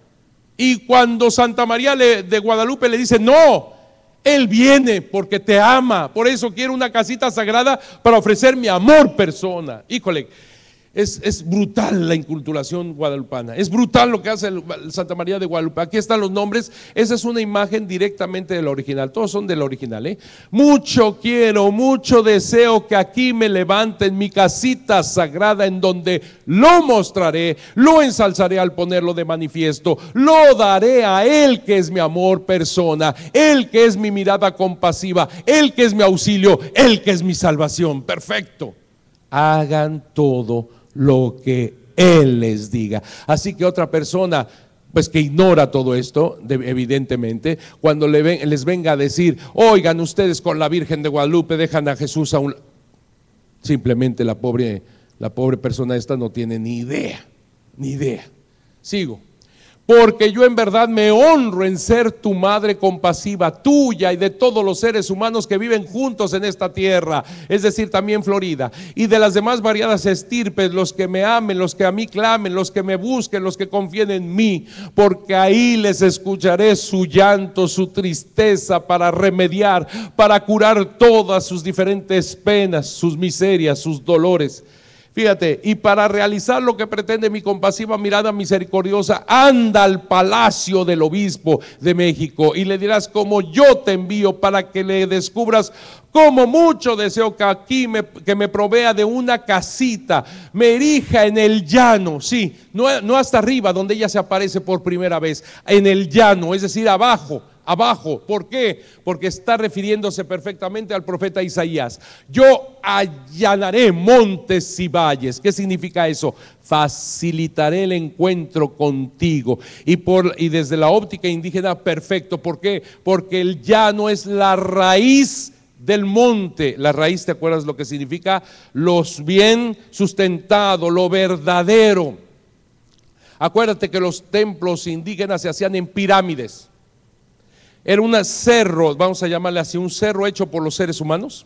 Y cuando Santa María le, de Guadalupe le dice, no, Él viene porque te ama, por eso quiero una casita sagrada para ofrecer mi amor persona. Híjole, Es, es brutal la inculturación guadalupana, es brutal lo que hace el, el Santa María de Guadalupe. Aquí están los nombres, esa es una imagen directamente del original, todos son del original, ¿eh? Mucho quiero, mucho deseo que aquí me levanten mi casita sagrada en donde lo mostraré, lo ensalzaré al ponerlo de manifiesto, lo daré a Él que es mi amor persona, Él que es mi mirada compasiva, Él que es mi auxilio, Él que es mi salvación. Perfecto. Hagan todo lo que Él les diga. Así que otra persona pues que ignora todo esto, evidentemente, cuando le ven, les venga a decir, oigan ustedes con la Virgen de Guadalupe dejan a Jesús a un... Simplemente la pobre, la pobre persona esta no tiene ni idea, ni idea. Sigo. Porque yo en verdad me honro en ser tu madre compasiva, tuya y de todos los seres humanos que viven juntos en esta tierra, es decir, también Florida, y de las demás variadas estirpes, los que me amen, los que a mí clamen, los que me busquen, los que confíen en mí, porque ahí les escucharé su llanto, su tristeza, para remediar, para curar todas sus diferentes penas, sus miserias, sus dolores. Fíjate, y para realizar lo que pretende mi compasiva mirada misericordiosa, anda al palacio del obispo de México y le dirás como yo te envío, para que le descubras como mucho deseo que aquí me, que me provea de una casita, me erija en el llano, sí, no, no hasta arriba donde ella se aparece por primera vez, en el llano, es decir, abajo. Abajo, ¿por qué? Porque está refiriéndose perfectamente al profeta Isaías. Yo allanaré montes y valles. ¿Qué significa eso? Facilitaré el encuentro contigo. Y, por, y desde la óptica indígena, perfecto. ¿Por qué? Porque el llano es la raíz del monte. La raíz, ¿te acuerdas lo que significa? Los bien sustentado, lo verdadero. Acuérdate que los templos indígenas se hacían en pirámides. Era un cerro, vamos a llamarle así, un cerro hecho por los seres humanos,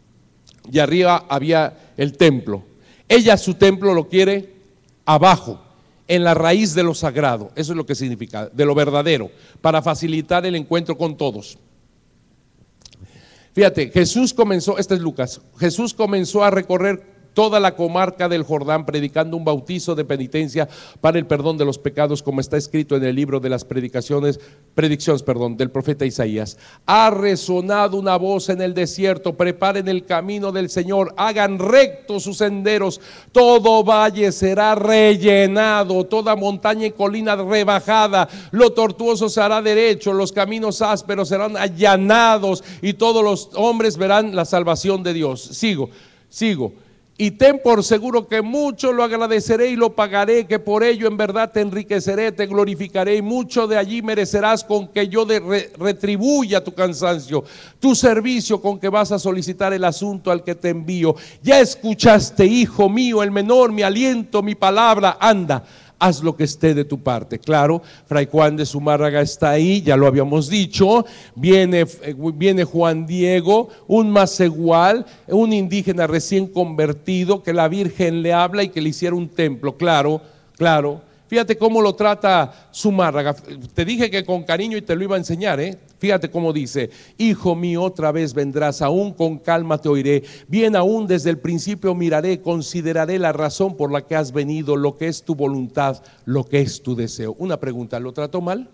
y arriba había el templo. Ella su templo lo quiere abajo, en la raíz de lo sagrado. Eso es lo que significa, de lo verdadero, para facilitar el encuentro con todos. Fíjate, Jesús comenzó, este es Lucas, Jesús comenzó a recorrer toda la comarca del Jordán, predicando un bautizo de penitencia para el perdón de los pecados, como está escrito en el libro de las predicaciones, predicciones, perdón, del profeta Isaías. Ha resonado una voz en el desierto: preparen el camino del Señor, hagan rectos sus senderos, todo valle será rellenado, toda montaña y colina rebajada, lo tortuoso se hará derecho, los caminos ásperos serán allanados y todos los hombres verán la salvación de Dios. Sigo, sigo. Y ten por seguro que mucho lo agradeceré y lo pagaré, que por ello en verdad te enriqueceré, te glorificaré, y mucho de allí merecerás con que yo de re, retribuya tu cansancio, tu servicio con que vas a solicitar el asunto al que te envío. Ya escuchaste, hijo mío, el menor, mi aliento, mi palabra, anda, haz lo que esté de tu parte. Claro, Fray Juan de Zumárraga está ahí, ya lo habíamos dicho. Viene, viene Juan Diego, un macehual, un indígena recién convertido, que la Virgen le habla y que le hiciera un templo. Claro, claro. Fíjate cómo lo trata Zumárraga. Te dije que con cariño y te lo iba a enseñar, ¿eh? Fíjate cómo dice: hijo mío, otra vez vendrás, aún con calma te oiré, bien aún desde el principio miraré, consideraré la razón por la que has venido, lo que es tu voluntad, lo que es tu deseo. Una pregunta, ¿lo trató mal?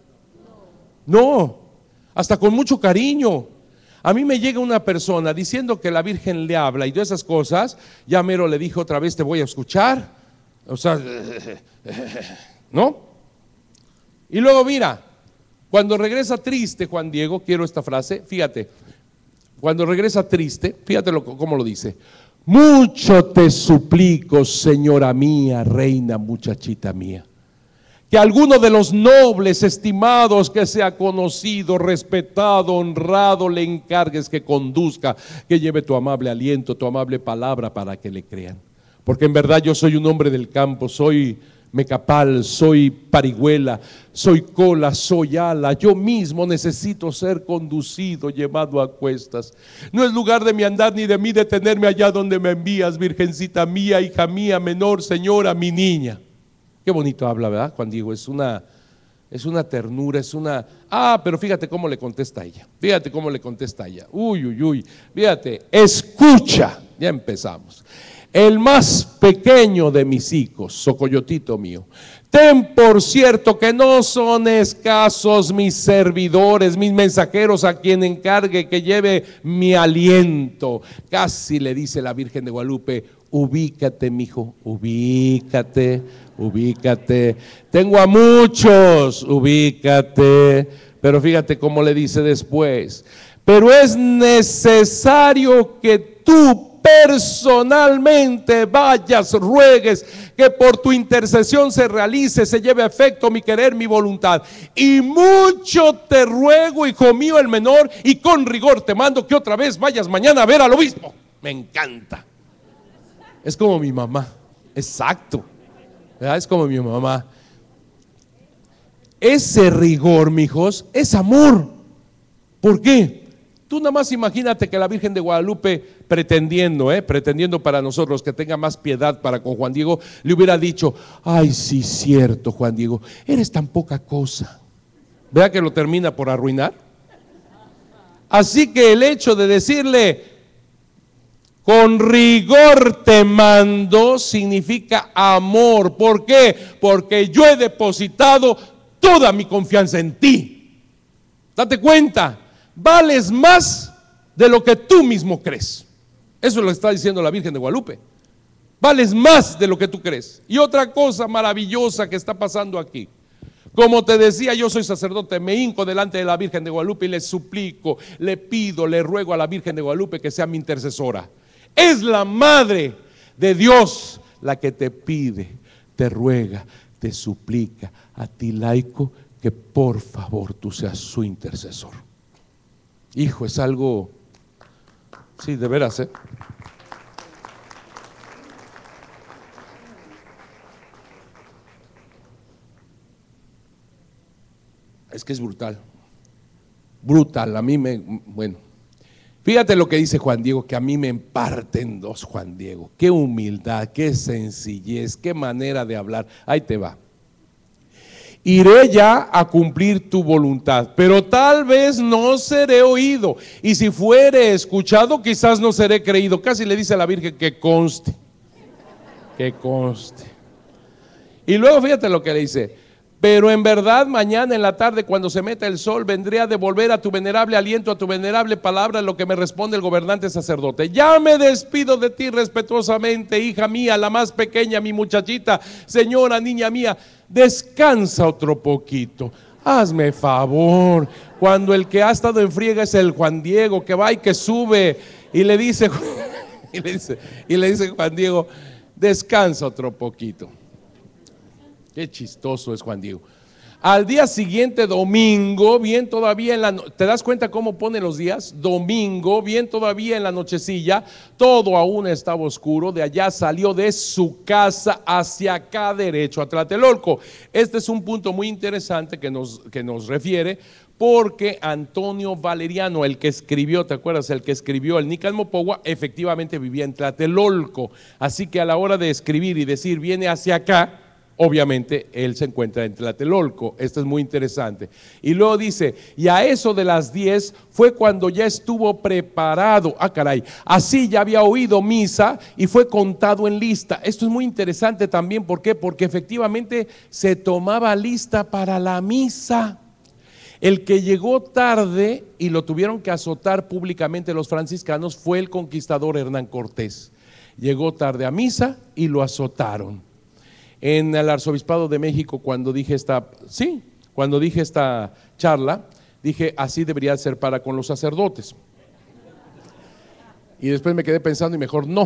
No, hasta con mucho cariño. A mí me llega una persona diciendo que la Virgen le habla y de esas cosas, ya mero le dije otra vez: te voy a escuchar. O sea, ¿no? Y luego mira, cuando regresa triste Juan Diego, quiero esta frase, fíjate, cuando regresa triste, fíjate lo, cómo lo dice: mucho te suplico, señora mía, reina, muchachita mía, que alguno de los nobles estimados que sea conocido, respetado, honrado, le encargues que conduzca, que lleve tu amable aliento, tu amable palabra para que le crean. Porque en verdad yo soy un hombre del campo, soy mecapal, soy parihuela, soy cola, soy ala. Yo mismo necesito ser conducido, llevado a cuestas. No es lugar de mi andar ni de mí detenerme allá donde me envías, virgencita mía, hija mía, menor, señora, mi niña. Qué bonito habla, ¿verdad, Juan Diego? Es una, es una ternura, es una... Ah, pero fíjate cómo le contesta ella. Fíjate cómo le contesta ella. Uy, uy, uy. Fíjate, escucha. Ya empezamos. El más pequeño de mis hijos, socoyotito mío, ten por cierto que no son escasos mis servidores, mis mensajeros, a quien encargue que lleve mi aliento. Casi le dice la Virgen de Guadalupe: ubícate, mijo, ubícate, ubícate. Tengo a muchos, ubícate. Pero fíjate cómo le dice después: pero es necesario que tú personalmente vayas, ruegues, que por tu intercesión se realice, se lleve a efecto mi querer, mi voluntad. Y mucho te ruego, hijo mío el menor, y con rigor te mando que otra vez vayas mañana a ver al obispo. Me encanta. Es como mi mamá, exacto, ¿verdad? Es como mi mamá. Ese rigor, mijos, es amor. ¿Por qué? Tú nada más imagínate que la Virgen de Guadalupe, pretendiendo, eh, pretendiendo para nosotros que tenga más piedad para con Juan Diego, le hubiera dicho: ay, sí, cierto, Juan Diego, eres tan poca cosa. ¿Vea que lo termina por arruinar? Así que el hecho de decirle: con rigor te mando, significa amor. ¿Por qué? Porque yo he depositado toda mi confianza en ti. Date cuenta, vales más de lo que tú mismo crees. Eso lo está diciendo la Virgen de Guadalupe. Vales más de lo que tú crees. Y otra cosa maravillosa que está pasando aquí: como te decía, yo soy sacerdote, me hinco delante de la Virgen de Guadalupe y le suplico, le pido, le ruego a la Virgen de Guadalupe que sea mi intercesora. Es la Madre de Dios la que te pide, te ruega, te suplica a ti, laico, que por favor tú seas su intercesor. Hijo, es algo, sí, de veras, ¿eh? Es que es brutal, brutal, a mí me, bueno, fíjate lo que dice Juan Diego, que a mí me parte en dos, Juan Diego. Qué humildad, qué sencillez, qué manera de hablar. Ahí te va. Iré ya a cumplir tu voluntad, pero tal vez no seré oído, y si fuere escuchado, quizás no seré creído. Casi le dice a la Virgen que conste. Que conste. Y luego fíjate lo que le dice: pero en verdad mañana en la tarde, cuando se meta el sol, vendré a devolver a tu venerable aliento, a tu venerable palabra, lo que me responde el gobernante sacerdote. Ya me despido de ti respetuosamente, hija mía, la más pequeña, mi muchachita, señora, niña mía, descansa otro poquito. Hazme favor. Cuando el que ha estado en friega es el Juan Diego, que va y que sube, y le dice, y le dice, y le dice Juan Diego, descansa otro poquito. Qué chistoso es Juan Diego. Al día siguiente, domingo, bien todavía en la no- ¿te das cuenta cómo pone los días? Domingo, bien todavía en la nochecilla, todo aún estaba oscuro. De allá salió de su casa hacia acá derecho a Tlatelolco. Este es un punto muy interesante que nos, que nos refiere, porque Antonio Valeriano, el que escribió, ¿te acuerdas? El que escribió el Nicalmopogua, efectivamente vivía en Tlatelolco. Así que a la hora de escribir y decir viene hacia acá, obviamente él se encuentra en Tlatelolco. Esto es muy interesante. Y luego dice, y a eso de las diez fue cuando ya estuvo preparado. Ah, caray, así ya había oído misa y fue contado en lista. Esto es muy interesante también. ¿Por qué? Porque efectivamente se tomaba lista para la misa. El que llegó tarde y lo tuvieron que azotar públicamente los franciscanos fue el conquistador Hernán Cortés. Llegó tarde a misa y lo azotaron. En el Arzobispado de México, cuando dije esta, sí, cuando dije esta charla, dije así debería ser para con los sacerdotes. Y después me quedé pensando y mejor no.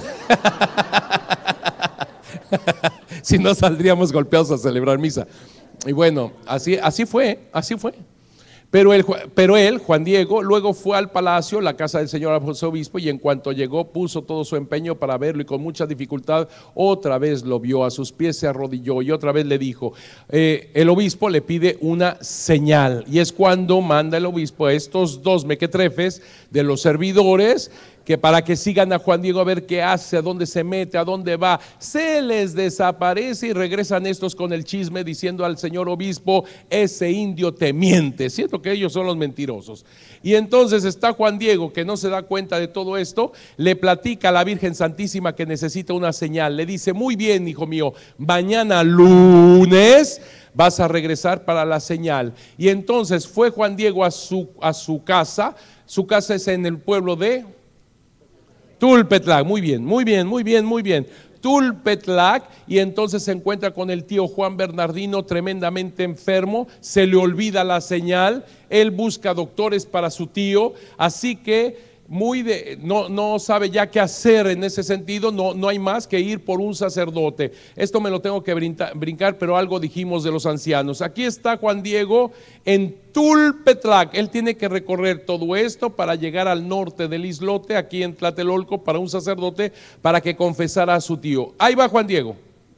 Si no, saldríamos golpeados a celebrar misa. Y bueno, así, así fue, así fue. Pero él, pero él, Juan Diego, luego fue al palacio, la casa del señor arzobispo, y en cuanto llegó puso todo su empeño para verlo, y con mucha dificultad otra vez lo vio, a sus pies se arrodilló y otra vez le dijo, eh, el obispo le pide una señal, y es cuando manda el obispo a estos dos mequetrefes de los servidores, que para que sigan a Juan Diego a ver qué hace, a dónde se mete, a dónde va. Se les desaparece y regresan estos con el chisme diciendo al señor obispo, ese indio te miente. Siento que ellos son los mentirosos. Y entonces está Juan Diego, que no se da cuenta de todo esto, le platica a la Virgen Santísima que necesita una señal. Le dice, muy bien, hijo mío, mañana lunes vas a regresar para la señal. Y entonces fue Juan Diego a su, a su casa. Su casa es en el pueblo de Tulpetlac, muy bien, muy bien, muy bien, muy bien. Tulpetlac, y entonces se encuentra con el tío Juan Bernardino tremendamente enfermo, se le olvida la señal, él busca doctores para su tío, así que muy de, no, no sabe ya qué hacer en ese sentido, no, no hay más que ir por un sacerdote. Esto me lo tengo que brincar, brincar, pero algo dijimos de los ancianos. Aquí está Juan Diego en Tulpetlac, él tiene que recorrer todo esto para llegar al norte del islote, aquí en Tlatelolco, para un sacerdote, para que confesara a su tío. Ahí va Juan Diego.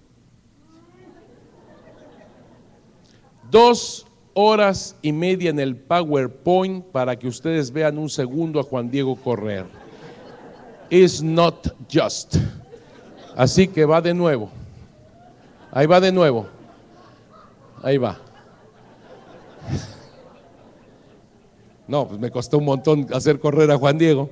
Dos horas y media en el PowerPoint para que ustedes vean un segundo a Juan Diego correr. It's not just. Así que va de nuevo. Ahí va de nuevo. Ahí va. No, pues me costó un montón hacer correr a Juan Diego.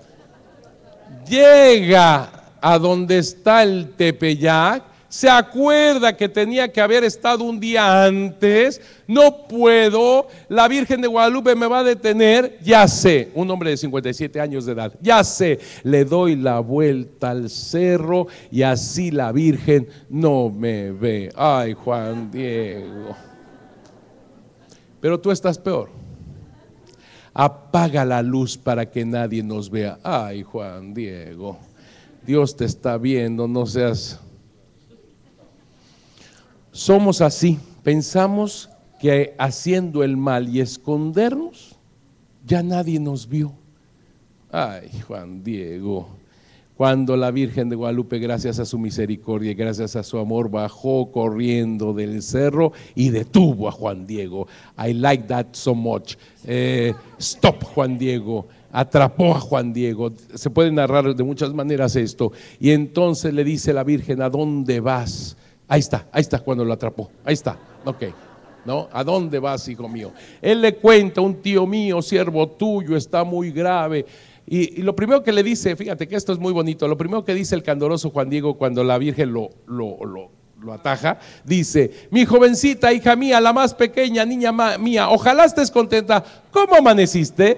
Llega a donde está el Tepeyac. Se acuerda que tenía que haber estado un día antes. No puedo, la Virgen de Guadalupe me va a detener. Ya sé, un hombre de cincuenta y siete años de edad. Ya sé, le doy la vuelta al cerro y así la Virgen no me ve. Ay, Juan Diego. Pero tú estás peor. Apaga la luz para que nadie nos vea. Ay, Juan Diego, Dios te está viendo, no seas... Somos así, pensamos que haciendo el mal y escondernos, ya nadie nos vio. Ay, Juan Diego, cuando la Virgen de Guadalupe, gracias a su misericordia y gracias a su amor, bajó corriendo del cerro y detuvo a Juan Diego. I like that so much. Eh, stop, Juan Diego. Atrapó a Juan Diego. Se puede narrar de muchas maneras esto. Y entonces le dice la Virgen, ¿a dónde vas? Ahí está, ahí está cuando lo atrapó, ahí está, ok, ¿no? ¿A dónde vas, hijo mío? Él le cuenta, un tío mío, siervo tuyo, está muy grave, Y, y lo primero que le dice, fíjate que esto es muy bonito, lo primero que dice el candoroso Juan Diego cuando la Virgen lo, lo, lo, lo ataja, dice: mi jovencita, hija mía, la más pequeña, niña mía, ojalá estés contenta. ¿Cómo amaneciste?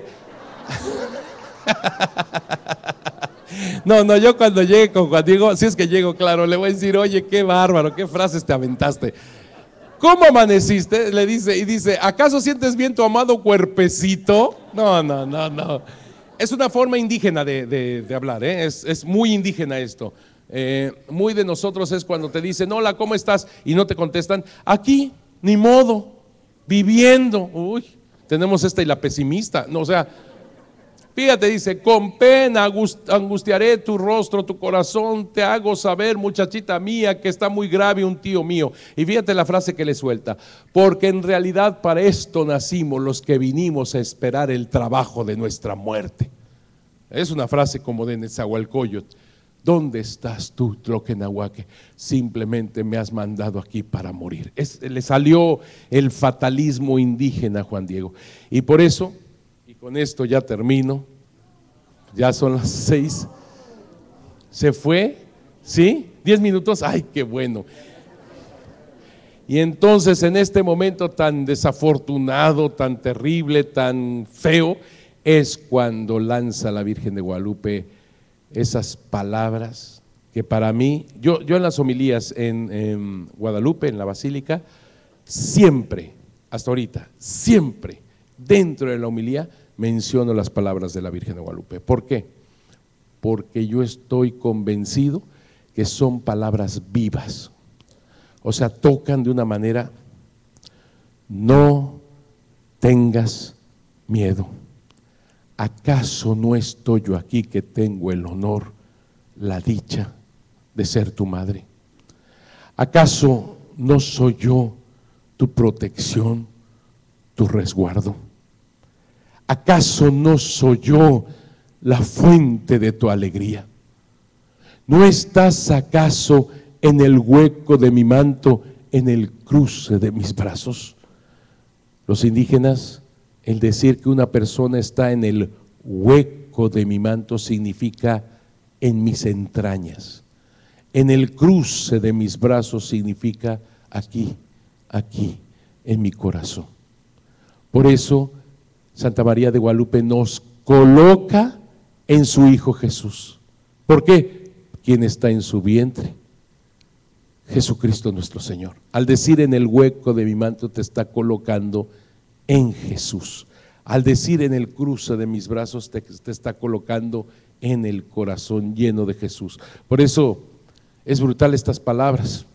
No, no, yo cuando llegue con Juan Diego, si es que llego, claro, le voy a decir: oye, qué bárbaro, qué frases te aventaste. ¿Cómo amaneciste? Le dice, y dice: ¿acaso sientes bien tu amado cuerpecito? No, no, no, no. Es una forma indígena de, de, de hablar, ¿eh? es, es muy indígena esto. Eh, muy de nosotros es cuando te dicen: hola, ¿cómo estás? Y no te contestan. Aquí, ni modo, viviendo. Uy, tenemos esta y la pesimista. No, o sea, fíjate, dice: con pena angustiaré tu rostro, tu corazón, te hago saber, muchachita mía, que está muy grave un tío mío. Y fíjate la frase que le suelta: porque en realidad para esto nacimos los que vinimos a esperar el trabajo de nuestra muerte. Es una frase como de Nezahualcóyotl. ¿Dónde estás tú, Tloquenahuaque? Simplemente me has mandado aquí para morir. Es, le salió el fatalismo indígena a Juan Diego. Y por eso, con esto ya termino, ya son las seis, se fue, ¿sí? Diez minutos, ay, qué bueno. Y entonces en este momento tan desafortunado, tan terrible, tan feo, es cuando lanza la Virgen de Guadalupe esas palabras que para mí, yo, yo en las homilías en, en Guadalupe, en la Basílica, siempre, hasta ahorita, siempre, dentro de la homilía, menciono las palabras de la Virgen de Guadalupe. ¿Por qué? Porque yo estoy convencido que son palabras vivas, o sea, tocan de una manera: no tengas miedo. ¿Acaso no estoy yo aquí que tengo el honor, la dicha de ser tu madre? ¿Acaso no soy yo tu protección, tu resguardo? ¿Acaso no soy yo la fuente de tu alegría? ¿No estás acaso en el hueco de mi manto, en el cruce de mis brazos? Los indígenas, el decir que una persona está en el hueco de mi manto significa en mis entrañas. En el cruce de mis brazos significa aquí, aquí, en mi corazón. Por eso Santa María de Guadalupe nos coloca en su Hijo Jesús. ¿Por qué? ¿Quién está en su vientre? Jesucristo nuestro Señor. Al decir en el hueco de mi manto, te está colocando en Jesús. Al decir en el cruce de mis brazos, te, te está colocando en el corazón lleno de Jesús. Por eso es brutal estas palabras.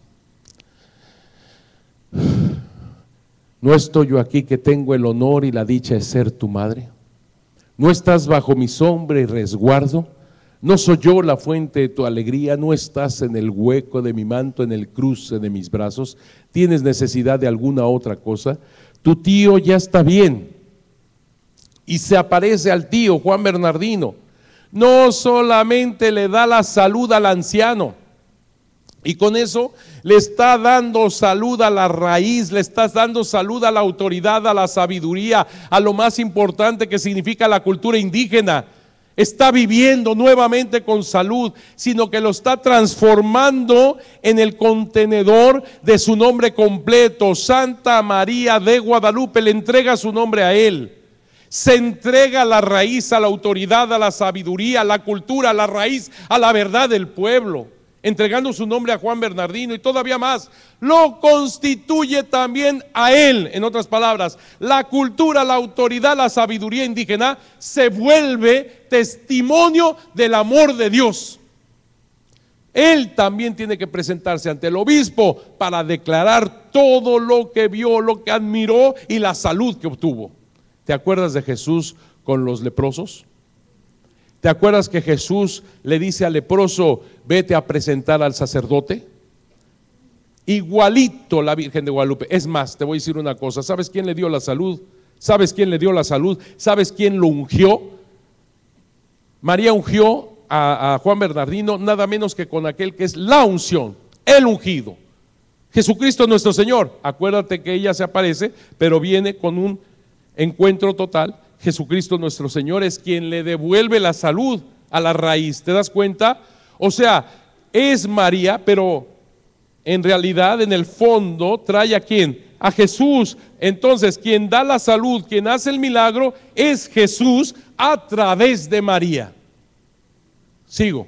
¿No estoy yo aquí que tengo el honor y la dicha de ser tu madre? ¿No estás bajo mi sombra y resguardo? ¿No soy yo la fuente de tu alegría? ¿No estás en el hueco de mi manto, en el cruce de mis brazos? ¿Tienes necesidad de alguna otra cosa? Tu tío ya está bien. Y se aparece al tío Juan Bernardino. No solamente le da la salud al anciano, y con eso le está dando salud a la raíz, le está dando salud a la autoridad, a la sabiduría, a lo más importante que significa la cultura indígena. Está viviendo nuevamente con salud, sino que lo está transformando en el contenedor de su nombre completo. Santa María de Guadalupe le entrega su nombre a él. Se entrega a la raíz, a la autoridad, a la sabiduría, a la cultura, a la raíz, a la verdad del pueblo, entregando su nombre a Juan Bernardino, y todavía más, lo constituye también a él. En otras palabras, la cultura, la autoridad, la sabiduría indígena se vuelve testimonio del amor de Dios. Él también tiene que presentarse ante el obispo para declarar todo lo que vio, lo que admiró y la salud que obtuvo. ¿Te acuerdas de Jesús con los leprosos? ¿Te acuerdas que Jesús le dice al leproso: vete a presentar al sacerdote? Igualito la Virgen de Guadalupe. Es más, te voy a decir una cosa: ¿sabes quién le dio la salud? ¿Sabes quién le dio la salud? ¿Sabes quién lo ungió? María ungió a, a Juan Bernardino nada menos que con aquel que es la unción, el ungido, Jesucristo nuestro Señor. Acuérdate que ella se aparece, pero viene con un encuentro total Jesucristo nuestro Señor es quien le devuelve la salud a la raíz. ¿Te das cuenta? O sea, es María, pero en realidad, en el fondo, trae a quién? A Jesús. Entonces, quien da la salud, quien hace el milagro, es Jesús a través de María. Sigo.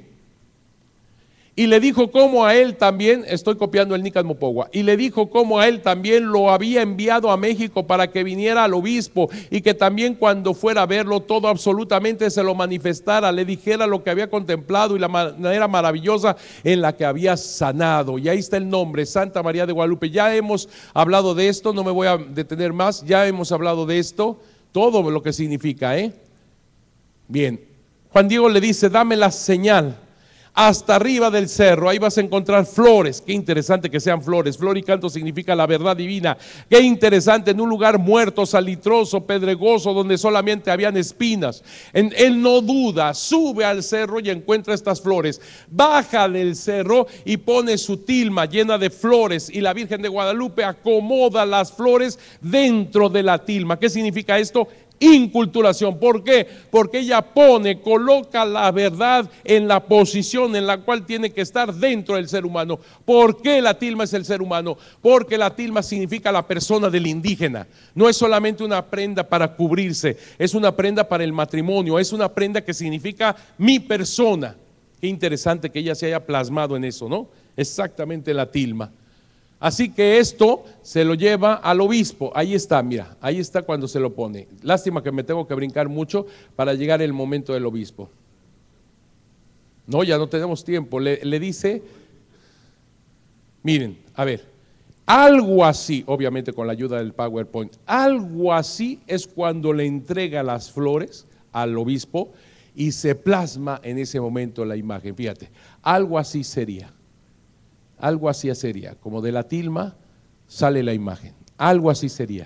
Y le dijo cómo a él también, estoy copiando el Nican Mopogua, y le dijo cómo a él también lo había enviado a México para que viniera al obispo y que también cuando fuera a verlo todo absolutamente se lo manifestara, le dijera lo que había contemplado y la manera maravillosa en la que había sanado. Y ahí está el nombre, Santa María de Guadalupe. Ya hemos hablado de esto, no me voy a detener más, ya hemos hablado de esto, todo lo que significa, ¿eh? Bien, Juan Diego le dice, dame la señal. Hasta arriba del cerro, ahí vas a encontrar flores. Qué interesante que sean flores. Flor y canto significa la verdad divina. Qué interesante, en un lugar muerto, salitroso, pedregoso, donde solamente habían espinas. En, él no duda, sube al cerro y encuentra estas flores. Baja del cerro y pone su tilma llena de flores, y la Virgen de Guadalupe acomoda las flores dentro de la tilma. ¿Qué significa esto? Inculturación. ¿Por qué? Porque ella pone, coloca la verdad en la posición en la cual tiene que estar dentro del ser humano. ¿Por qué la tilma es el ser humano? Porque la tilma significa la persona del indígena. No es solamente una prenda para cubrirse, es una prenda para el matrimonio, es una prenda que significa mi persona. Qué interesante que ella se haya plasmado en eso, ¿no? Exactamente la tilma. Así que esto se lo lleva al obispo. Ahí está, mira, ahí está cuando se lo pone. Lástima que me tengo que brincar mucho para llegar el momento del obispo. No, ya no tenemos tiempo. Le, le dice, miren, a ver, algo así, obviamente con la ayuda del PowerPoint, algo así es cuando le entrega las flores al obispo y se plasma en ese momento la imagen. Fíjate, algo así sería. Algo así sería, como de la tilma sale la imagen, algo así sería.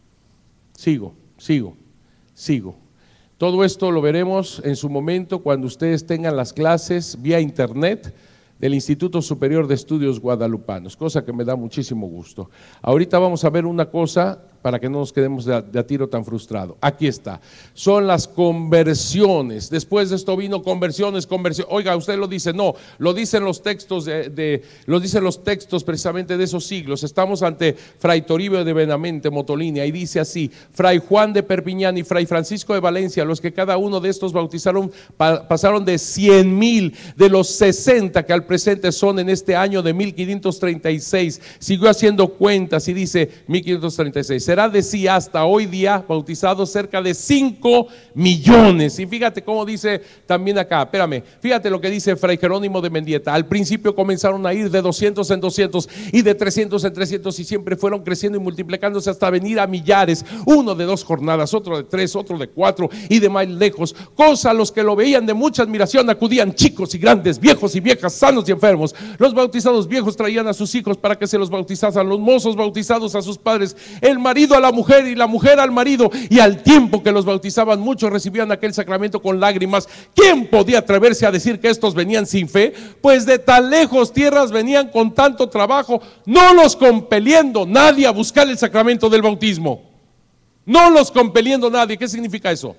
Sigo, sigo, sigo. Todo esto lo veremos en su momento cuando ustedes tengan las clases vía internet del Instituto Superior de Estudios Guadalupanos, cosa que me da muchísimo gusto. Ahorita vamos a ver una cosa para que no nos quedemos de a, de a tiro tan frustrado. Aquí está, son las conversiones. Después de esto vino conversiones, conversiones. Oiga, usted lo dice, no, lo dicen los textos de, de lo dicen los textos precisamente de esos siglos. Estamos ante Fray Toribio de Benavente Motolini, y dice así: Fray Juan de Perpiñán y Fray Francisco de Valencia, los que cada uno de estos bautizaron, pa, pasaron de cien mil, de los sesenta que al presente son en este año de mil quinientos treinta y seis, siguió haciendo cuentas y dice mil quinientos treinta y seis, será de sí hasta hoy día bautizados cerca de cinco millones. Y fíjate cómo dice también acá, espérame, fíjate lo que dice Fray Jerónimo de Mendieta. Al principio comenzaron a ir de doscientos en doscientos y de trescientos en trescientos, y siempre fueron creciendo y multiplicándose hasta venir a millares, uno de dos jornadas, otro de tres, otro de cuatro y de más lejos, cosa los que lo veían de mucha admiración acudían, chicos y grandes, viejos y viejas, sanos y enfermos. Los bautizados viejos traían a sus hijos para que se los bautizaran, los mozos bautizados a sus padres, el marido a la mujer y la mujer al marido, y al tiempo que los bautizaban muchos recibían aquel sacramento con lágrimas. ¿Quién podía atreverse a decir que estos venían sin fe? Pues de tan lejos tierras venían con tanto trabajo, no los compeliendo nadie a buscar el sacramento del bautismo, no los compeliendo nadie. ¿Qué significa eso?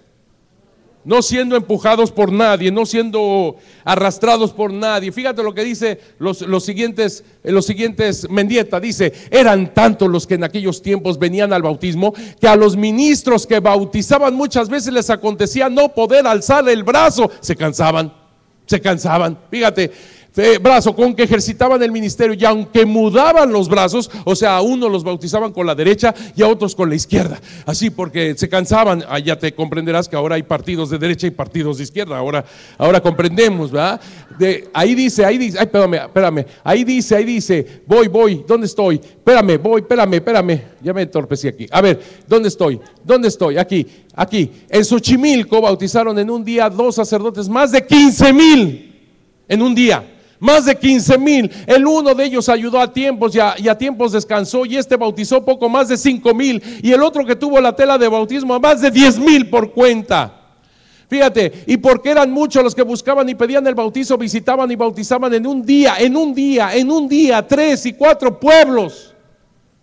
No siendo empujados por nadie, no siendo arrastrados por nadie. Fíjate lo que dice los, los siguientes, los siguientes Mendieta, dice: eran tantos los que en aquellos tiempos venían al bautismo, que a los ministros que bautizaban muchas veces les acontecía no poder alzar el brazo, se cansaban, se cansaban, fíjate. Brazo con que ejercitaban el ministerio, y aunque mudaban los brazos, o sea, a uno los bautizaban con la derecha y a otros con la izquierda, así porque se cansaban. Ah, ya te comprenderás que ahora hay partidos de derecha y partidos de izquierda, ahora, ahora comprendemos, ¿verdad? De, ahí dice, ahí dice, ay, espérame, espérame, ahí dice, ahí dice, voy, voy, ¿dónde estoy? Espérame, voy, espérame, espérame, ya me entorpecí aquí. A ver, ¿dónde estoy? ¿Dónde estoy? Aquí, aquí. En Xochimilco bautizaron en un día dos sacerdotes, más de quince mil en un día. Más de quince mil, el uno de ellos ayudó a tiempos y a, y a tiempos descansó, y este bautizó poco más de cinco mil, y el otro que tuvo la tela de bautismo a más de diez mil por cuenta. Fíjate, y porque eran muchos los que buscaban y pedían el bautizo, visitaban y bautizaban en un día, en un día, en un día, tres y cuatro pueblos.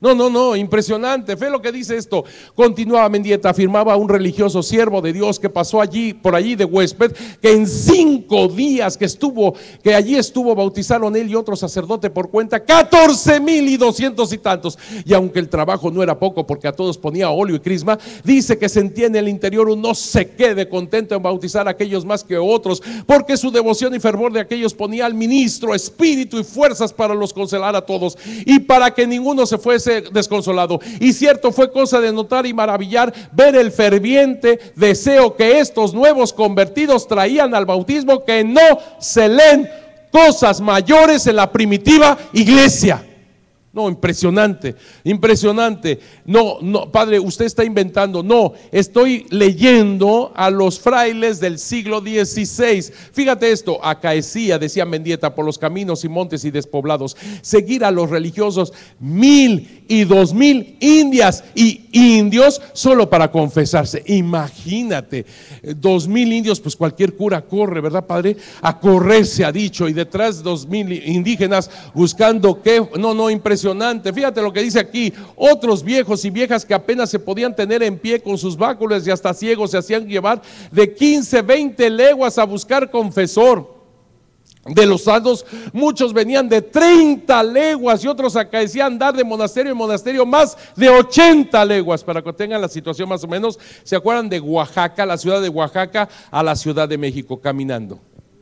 No, no, no, impresionante. Fe lo que dice esto. Continuaba Mendieta, afirmaba un religioso siervo de Dios que pasó allí, por allí de huésped, que en cinco días que estuvo, que allí estuvo, bautizaron él y otro sacerdote por cuenta catorce mil y doscientos y tantos. Y aunque el trabajo no era poco, porque a todos ponía óleo y crisma, dice que sentía en el interior un no sé qué de contento en bautizar a aquellos más que otros, porque su devoción y fervor de aquellos ponía al ministro espíritu y fuerzas para los consolar a todos, y para que ninguno se fuese desconsolado. Y cierto, fue cosa de notar y maravillar ver el ferviente deseo que estos nuevos convertidos traían al bautismo, que no se leen cosas mayores en la primitiva iglesia. No, impresionante, impresionante. No, no, padre, usted está inventando. No, estoy leyendo a los frailes del siglo dieciséis. Fíjate esto: acaecía, decía Mendieta, por los caminos y montes y despoblados, seguir a los religiosos mil y dos mil indias y indios solo para confesarse. Imagínate, dos mil indios, pues cualquier cura corre, ¿verdad, padre? A correr se ha dicho, y detrás dos mil indígenas buscando qué. No, no, impresionante. Fíjate lo que dice aquí: otros viejos y viejas que apenas se podían tener en pie con sus báculos y hasta ciegos se hacían llevar de quince, veinte leguas a buscar confesor. De los santos, muchos venían de treinta leguas y otros acaecían andar de monasterio en monasterio más de ochenta leguas. Para que tengan la situación más o menos, ¿se acuerdan de Oaxaca, la ciudad de Oaxaca, a la Ciudad de México, caminando,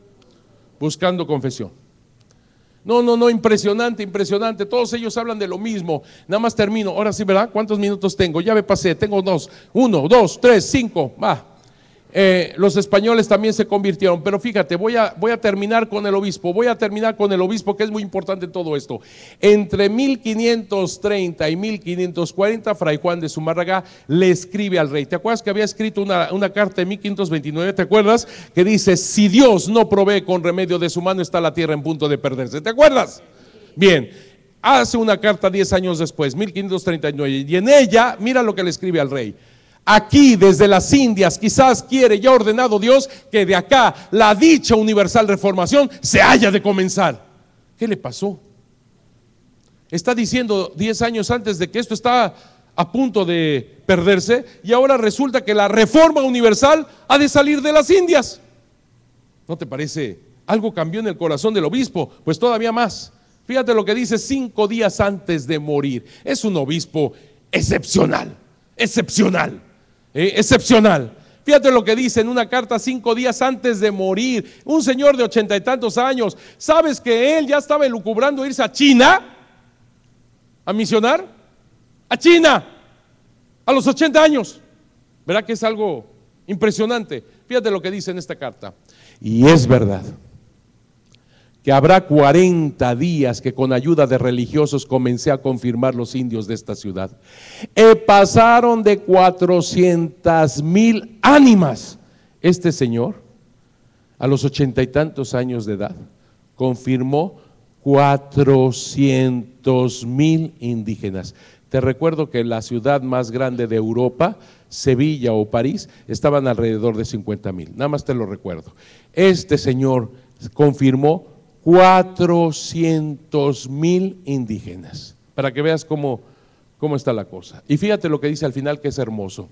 buscando confesión? No, no, no, impresionante, impresionante. Todos ellos hablan de lo mismo. Nada más termino, ahora sí, ¿verdad? ¿Cuántos minutos tengo? Ya me pasé, tengo dos, uno, dos, tres, cinco, va. Eh, los españoles también se convirtieron, pero fíjate, voy a, voy a terminar con el obispo, voy a terminar con el obispo, que es muy importante en todo esto. Entre mil quinientos treinta y mil quinientos cuarenta, Fray Juan de Zumárraga le escribe al rey. ¿Te acuerdas que había escrito una, una carta en mil quinientos veintinueve? ¿Te acuerdas? Que dice: si Dios no provee con remedio de su mano, está la tierra en punto de perderse. ¿Te acuerdas? Bien, hace una carta diez años después, mil quinientos treinta y nueve, y en ella, mira lo que le escribe al rey. Aquí desde las Indias quizás quiere ya ordenado Dios que de acá la dicha universal reformación se haya de comenzar. ¿Qué le pasó? Está diciendo diez años antes de que esto está a punto de perderse, y ahora resulta que la reforma universal ha de salir de las Indias. ¿No te parece? Algo cambió en el corazón del obispo. Pues todavía más. Fíjate lo que dice cinco días antes de morir. Es un obispo excepcional, excepcional. Eh, excepcional. Fíjate lo que dice en una carta cinco días antes de morir. Un señor de ochenta y tantos años. ¿Sabes que él ya estaba elucubrando irse a China a misionar? A China, a los ochenta años. ¿Verdad que es algo impresionante? Fíjate lo que dice en esta carta. Y es verdad que habrá cuarenta días que con ayuda de religiosos comencé a confirmar los indios de esta ciudad. E pasaron de cuatrocientas mil ánimas. Este señor, a los ochenta y tantos años de edad, confirmó cuatrocientos mil indígenas. Te recuerdo que la ciudad más grande de Europa, Sevilla o París, estaban alrededor de cincuenta mil. Nada más te lo recuerdo. Este señor confirmó cuatrocientos mil indígenas, para que veas cómo, cómo está la cosa. Y fíjate lo que dice al final, que es hermoso: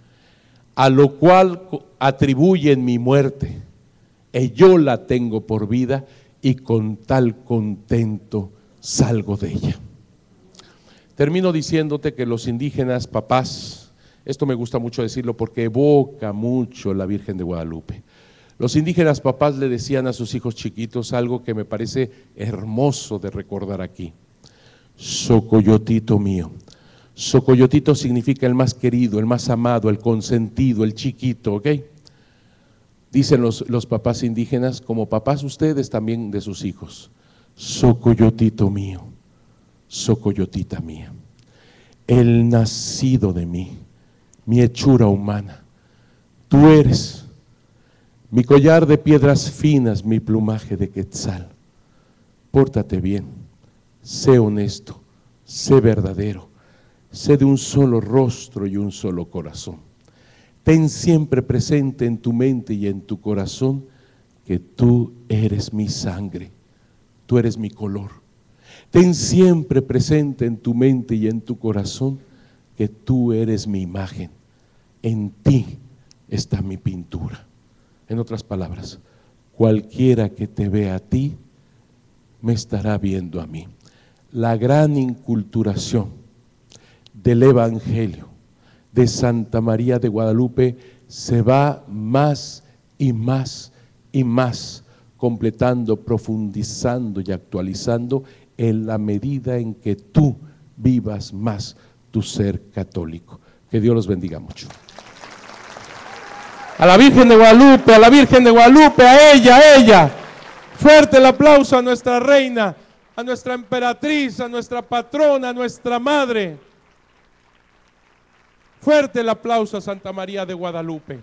a lo cual atribuyen mi muerte, y yo la tengo por vida, y con tal contento salgo de ella. Termino diciéndote que los indígenas, papás, esto me gusta mucho decirlo porque evoca mucho la Virgen de Guadalupe. Los indígenas papás le decían a sus hijos chiquitos algo que me parece hermoso de recordar aquí: Socoyotito mío. Socoyotito significa el más querido, el más amado, el consentido, el chiquito, ¿ok? Dicen los, los papás indígenas, como papás ustedes también de sus hijos: Socoyotito mío, Socoyotita mía, el nacido de mí, mi hechura humana, tú eres mi collar de piedras finas, mi plumaje de quetzal. Pórtate bien, sé honesto, sé verdadero, sé de un solo rostro y un solo corazón. Ten siempre presente en tu mente y en tu corazón que tú eres mi sangre, tú eres mi color. Ten siempre presente en tu mente y en tu corazón que tú eres mi imagen. En ti está mi pintura. En otras palabras, cualquiera que te vea a ti, me estará viendo a mí. La gran inculturación del Evangelio de Santa María de Guadalupe se va más y más y más completando, profundizando y actualizando en la medida en que tú vivas más tu ser católico. Que Dios los bendiga mucho. A la Virgen de Guadalupe, a la Virgen de Guadalupe, a ella, a ella. Fuerte el aplauso a nuestra reina, a nuestra emperatriz, a nuestra patrona, a nuestra madre. Fuerte el aplauso a Santa María de Guadalupe.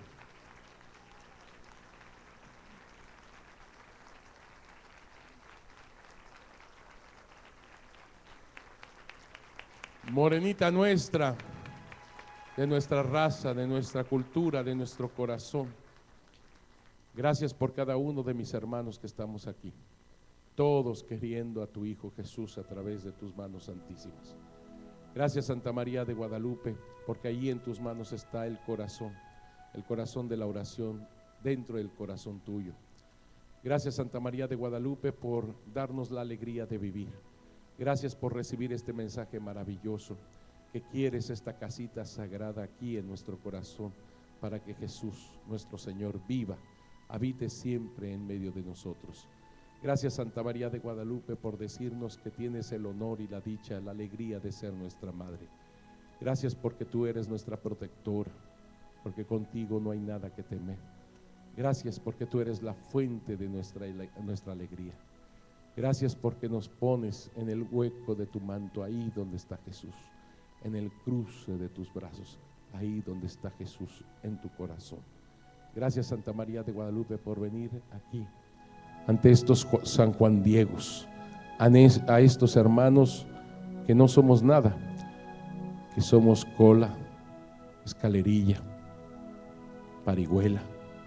Morenita nuestra, de nuestra raza, de nuestra cultura, de nuestro corazón. Gracias por cada uno de mis hermanos que estamos aquí, todos queriendo a tu Hijo Jesús a través de tus manos santísimas. Gracias, Santa María de Guadalupe, porque ahí en tus manos está el corazón, el corazón de la oración dentro del corazón tuyo. Gracias, Santa María de Guadalupe, por darnos la alegría de vivir. Gracias por recibir este mensaje maravilloso, que quieres esta casita sagrada aquí en nuestro corazón, para que Jesús, nuestro Señor, viva, habite siempre en medio de nosotros. Gracias, Santa María de Guadalupe, por decirnos que tienes el honor y la dicha, la alegría de ser nuestra Madre. Gracias porque tú eres nuestra protectora, porque contigo no hay nada que temer. Gracias porque tú eres la fuente de nuestra, nuestra alegría. Gracias porque nos pones en el hueco de tu manto, ahí donde está Jesús, en el cruce de tus brazos, ahí donde está Jesús en tu corazón. Gracias, Santa María de Guadalupe, por venir aquí ante estos San Juan Diegos, a estos hermanos que no somos nada, que somos cola, escalerilla, parihuela,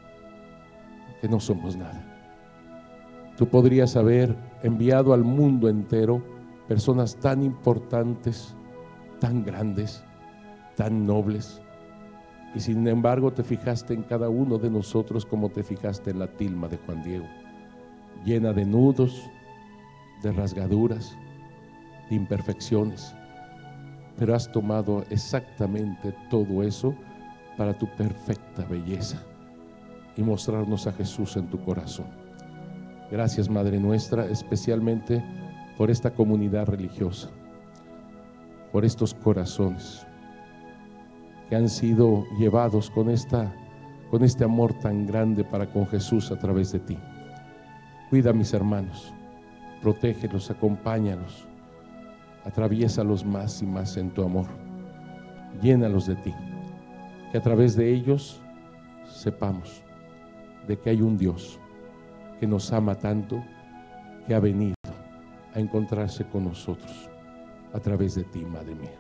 que no somos nada. Tú podrías haber enviado al mundo entero personas tan importantes, tan grandes, tan nobles, y sin embargo te fijaste en cada uno de nosotros como te fijaste en la tilma de Juan Diego, llena de nudos, de rasgaduras, de imperfecciones, pero has tomado exactamente todo eso para tu perfecta belleza y mostrarnos a Jesús en tu corazón. Gracias, Madre nuestra, especialmente por esta comunidad religiosa, por estos corazones que han sido llevados con, esta, con este amor tan grande para con Jesús a través de ti. Cuida a mis hermanos, protégelos, acompáñalos, atraviésalos más y más en tu amor, llénalos de ti, que a través de ellos sepamos de que hay un Dios que nos ama tanto, que ha venido a encontrarse con nosotros a través de ti, Madre mía.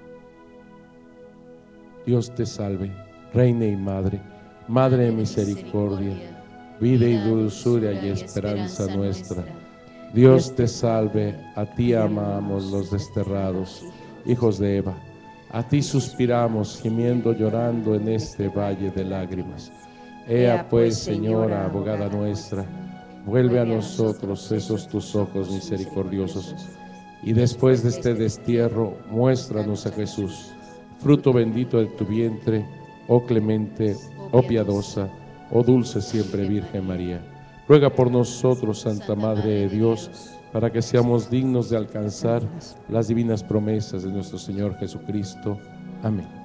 Dios te salve, Reina y Madre, Madre de misericordia, vida y dulzura y esperanza nuestra. Dios te salve, a ti amamos los desterrados, hijos de Eva. A ti suspiramos, gimiendo, llorando en este valle de lágrimas. Ea pues, Señora, abogada nuestra, vuelve a nosotros esos tus ojos misericordiosos, y después de este destierro, muéstranos a Jesús, fruto bendito de tu vientre, oh clemente, oh piadosa, oh dulce siempre Virgen María. Ruega por nosotros, Santa Madre de Dios, para que seamos dignos de alcanzar las divinas promesas de nuestro Señor Jesucristo. Amén.